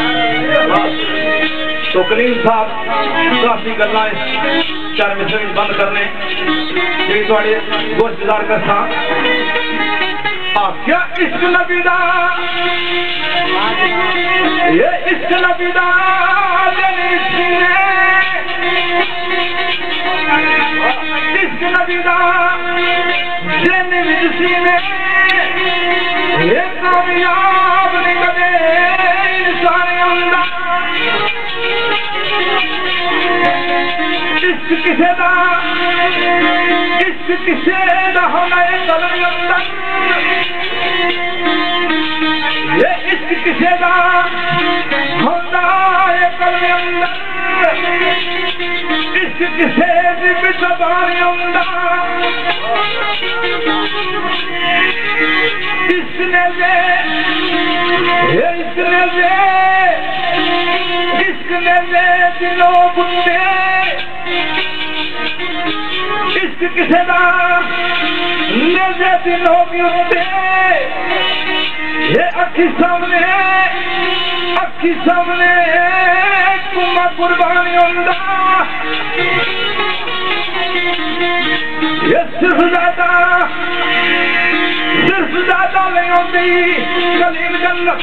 तो कलीम साहब काफी गल्ला चार मिसर बंद करने जी थोड़े गोश्तदार का सा क्या इश्क नबी दा ये इश्क नबी दा इश्क नबी दा जिन विच सीने ये कामयाब नहीं कदे इंसान हुंदा इश्क किसे दा इश्क किसे दा होना है कलम अंदर ये इश्क किसे दा होना है कलम अंदर इश्क किसे दी बिचबारी अंदर इसने ले ये इसने ले इसने ले दिलों बुंदे इश्क किसे दा ले दिलों बुंदे ये अखी सामने अखी सामने कुमा कुर्बानी होंदा ये सिर्फ दादा सिर्फ दादा नहीं होती कलीम जन्नत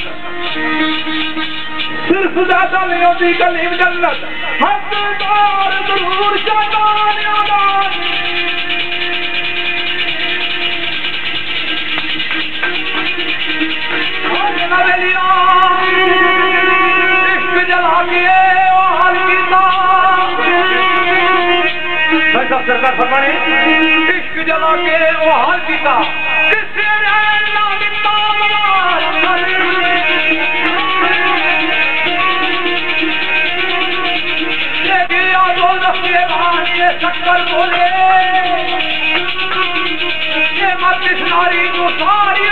सिर्फ दादा नहीं होती कलीम जन्नत हकदार जरूर शैतान आबाद इश्क जला के हाल कीता सरकार फरमाने इश्क जला के वो हाल कीता किसे रहना दिता ये शक्कर बोले ये मत नारी को सारी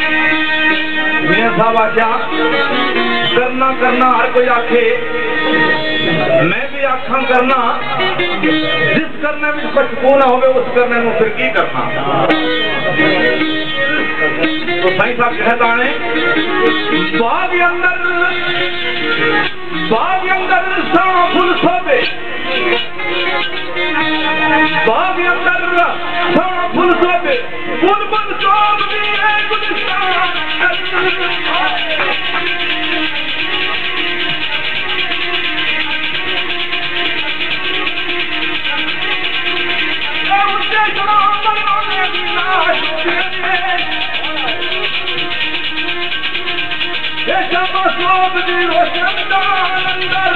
मियां साहब आख्या करना करना हर कोई आखे, मैं भी आखा करना, जिस करने में पचपू ना हो उस करने में फिर की करना। तो साईं साहब कहता है बाग अंदर बाग अंदर सावा फुल सोबे, बाग अंदर सावा फुल सोबे, फुल बन सोब दी है गुलिस्तान। सोब दी रोशनदान अंदर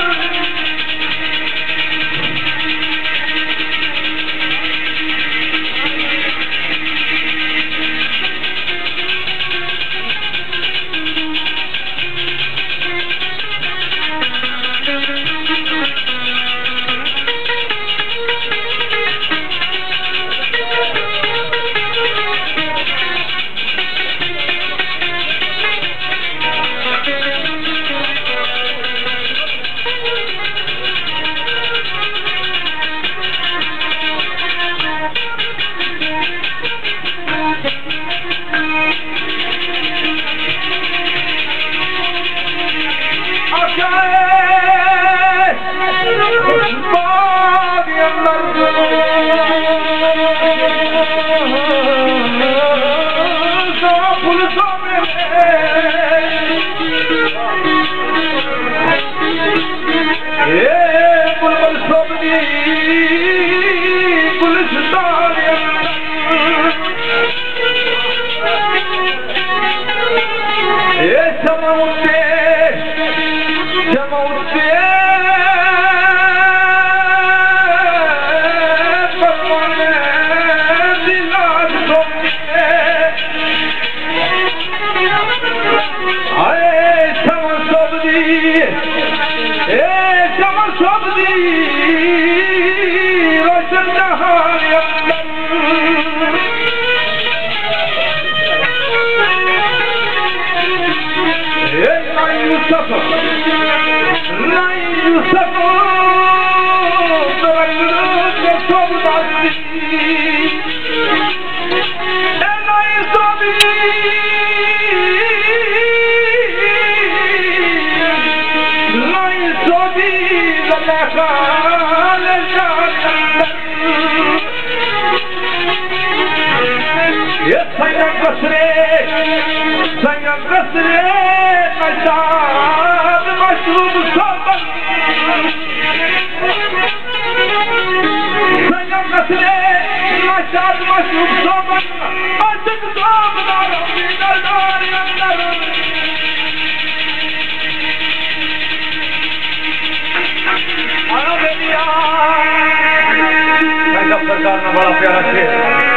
सरकार में बड़ा प्यारा शेर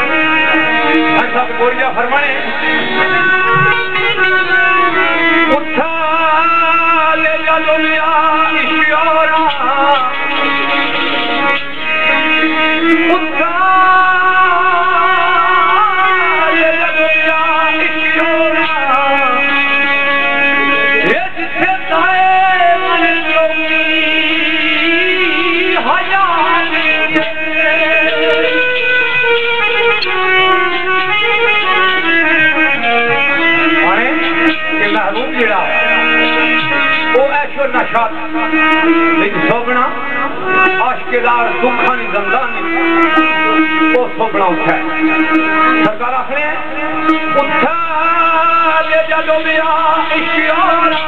भाई साहब गोरिया फरमाने उठा ले चलो लिया इश्योरा उठा ले चलो लिया इश्योरा ये जिसे ताए मन लोगी हयात नशात लेकिन सोबना आशकेदार दुखा नहीं गंदा नहीं वो सोबना उठा है सरकार आखने उठा ले जाओ मेरा इश्यारा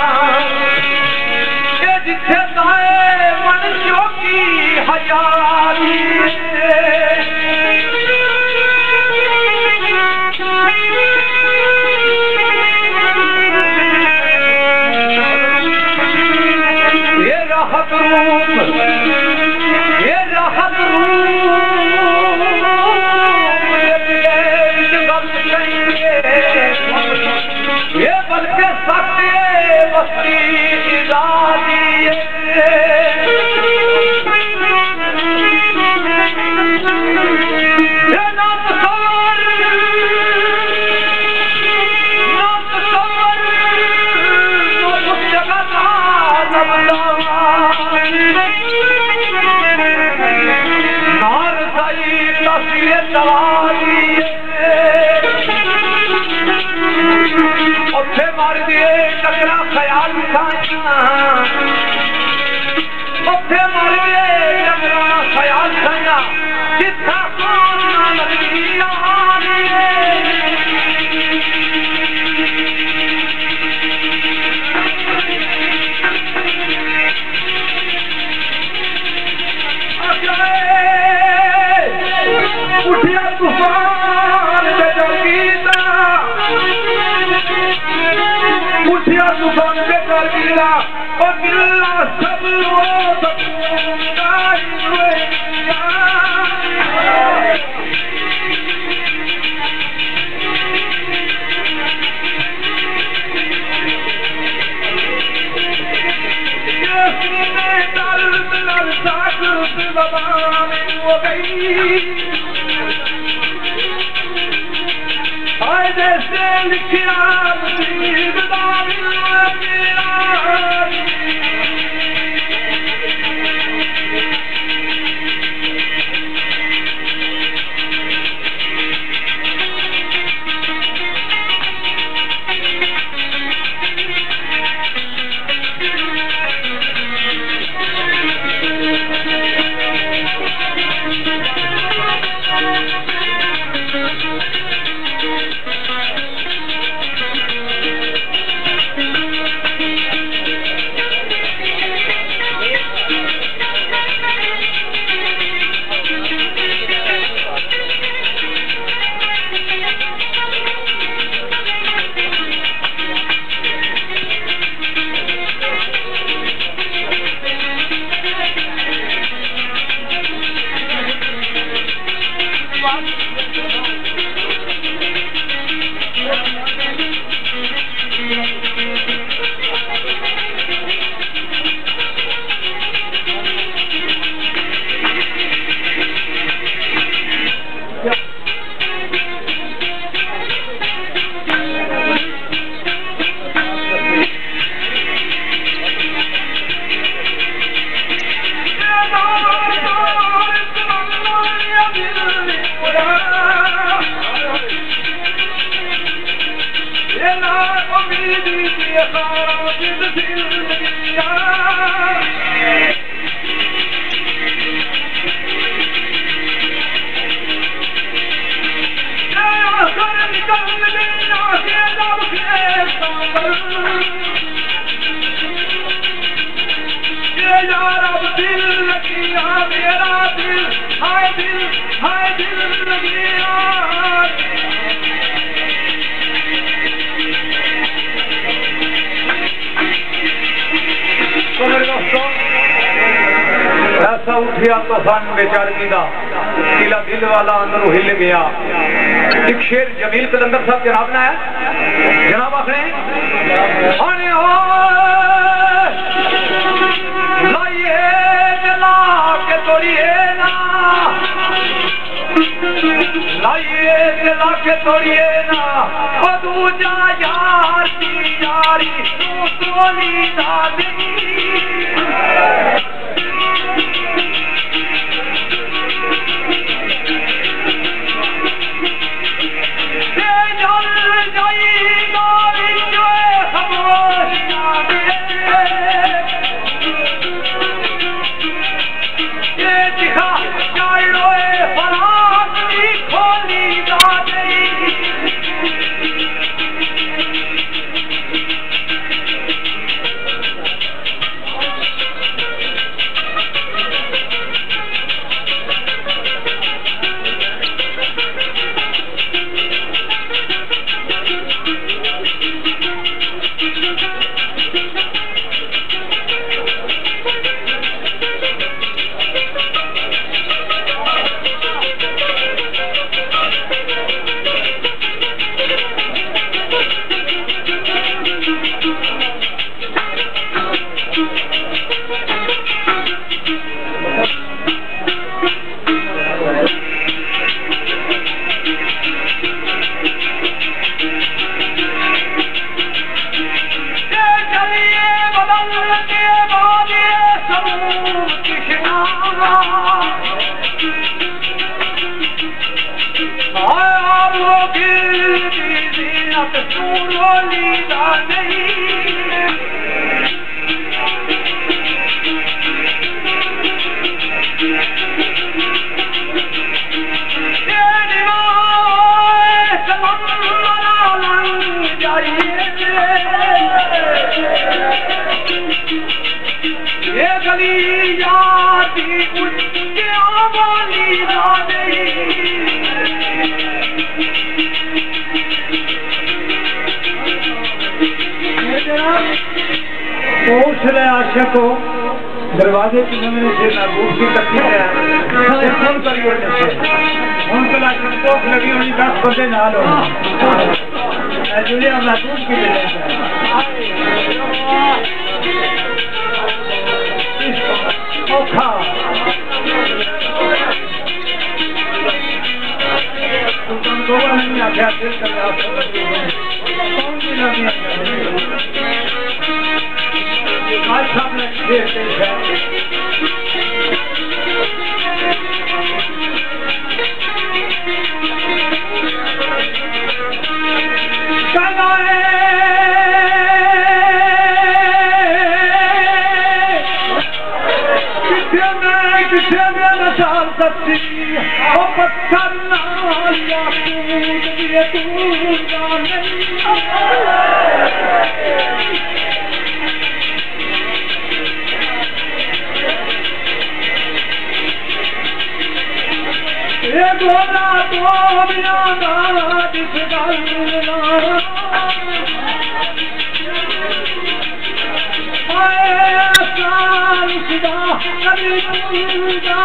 ये जिथे ताए मन जोगी हजारी ये राहत रूप ये बल्कि सत्य बस्ती ये नाम ਉੱਥੇ ਮਰਵੇ ਜਮਰਾ ਖਿਆਲ ਸਾਇਆ ਜਿੱਥਾ ਕੋਨ ਨਾ ਲੱਗੀ ਆਲੀਏ उठिया तूफान पे जगीता उठिया तूफान पे जगीता और गिल्ला सब लोग हो गई फायदे से लिखिया मुसीब ऐसा उठिया तूफान बेचारगी दा किला दिल वाला अंदर हिल गया। एक शेर जमील कलंदर साहब जनाब ने है जनाब आखने लाइए जला के तोड़िए ना लाइए जला के तोड़िए ना ओ दूजा यार की यारी तू तोली दादी उसले आशिक को दरवाजे की नमने से महबूब की तकलीफ है फोन करियो फोन कला संतोष लगी हुई दस बंदे नाल हो जुड़े महबूब की मिले औखा तुम गोबर नहीं आख्या दिल कर रहा कौन की नहीं आज सामने देख देखा कनाए किसे में किसे में नशान सकती ओ पत्थर ना या कूद दिए तू नहीं ये गोरा तो बिना ना दिस गलना आए साल सिदा कभी दूजा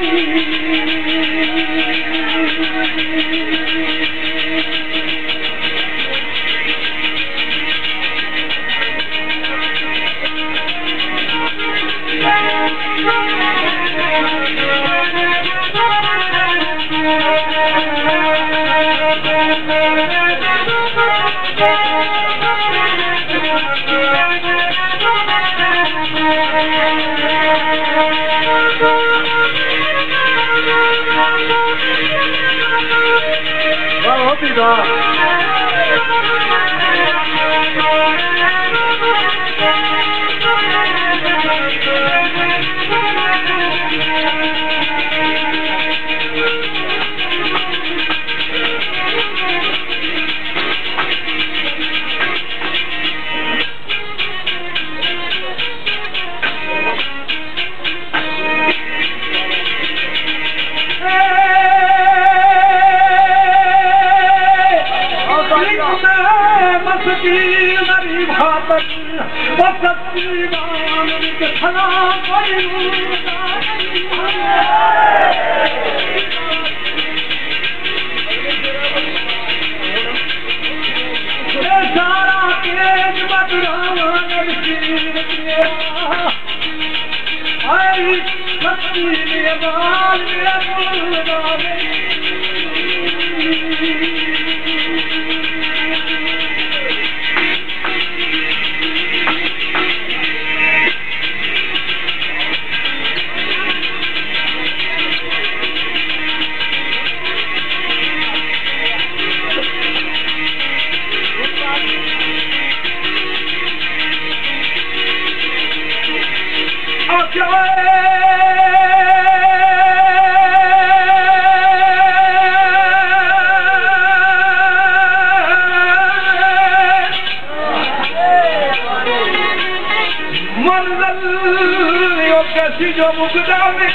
जो मुकदा में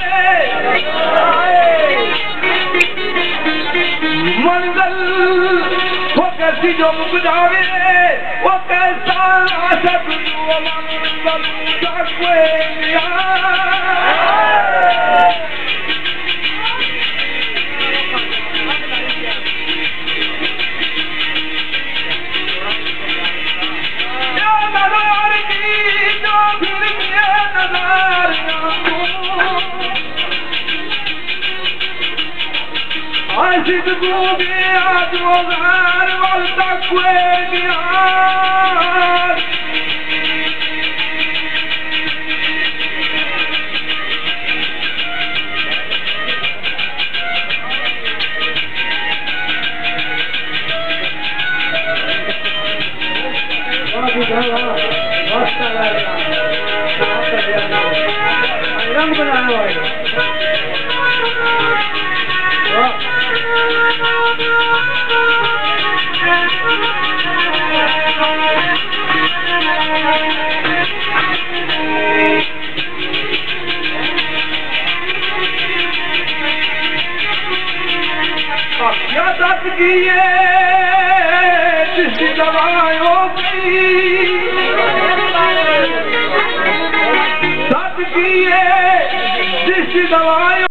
मंजिल वो कैसी जो मुकदा में वो कैसा आशक वो मंजिल जाके लिया Aziz Gobi Adrogar Wal Takwediar Rang banana वाले क्या तक किए जिसकी दवाई हो गई दवाई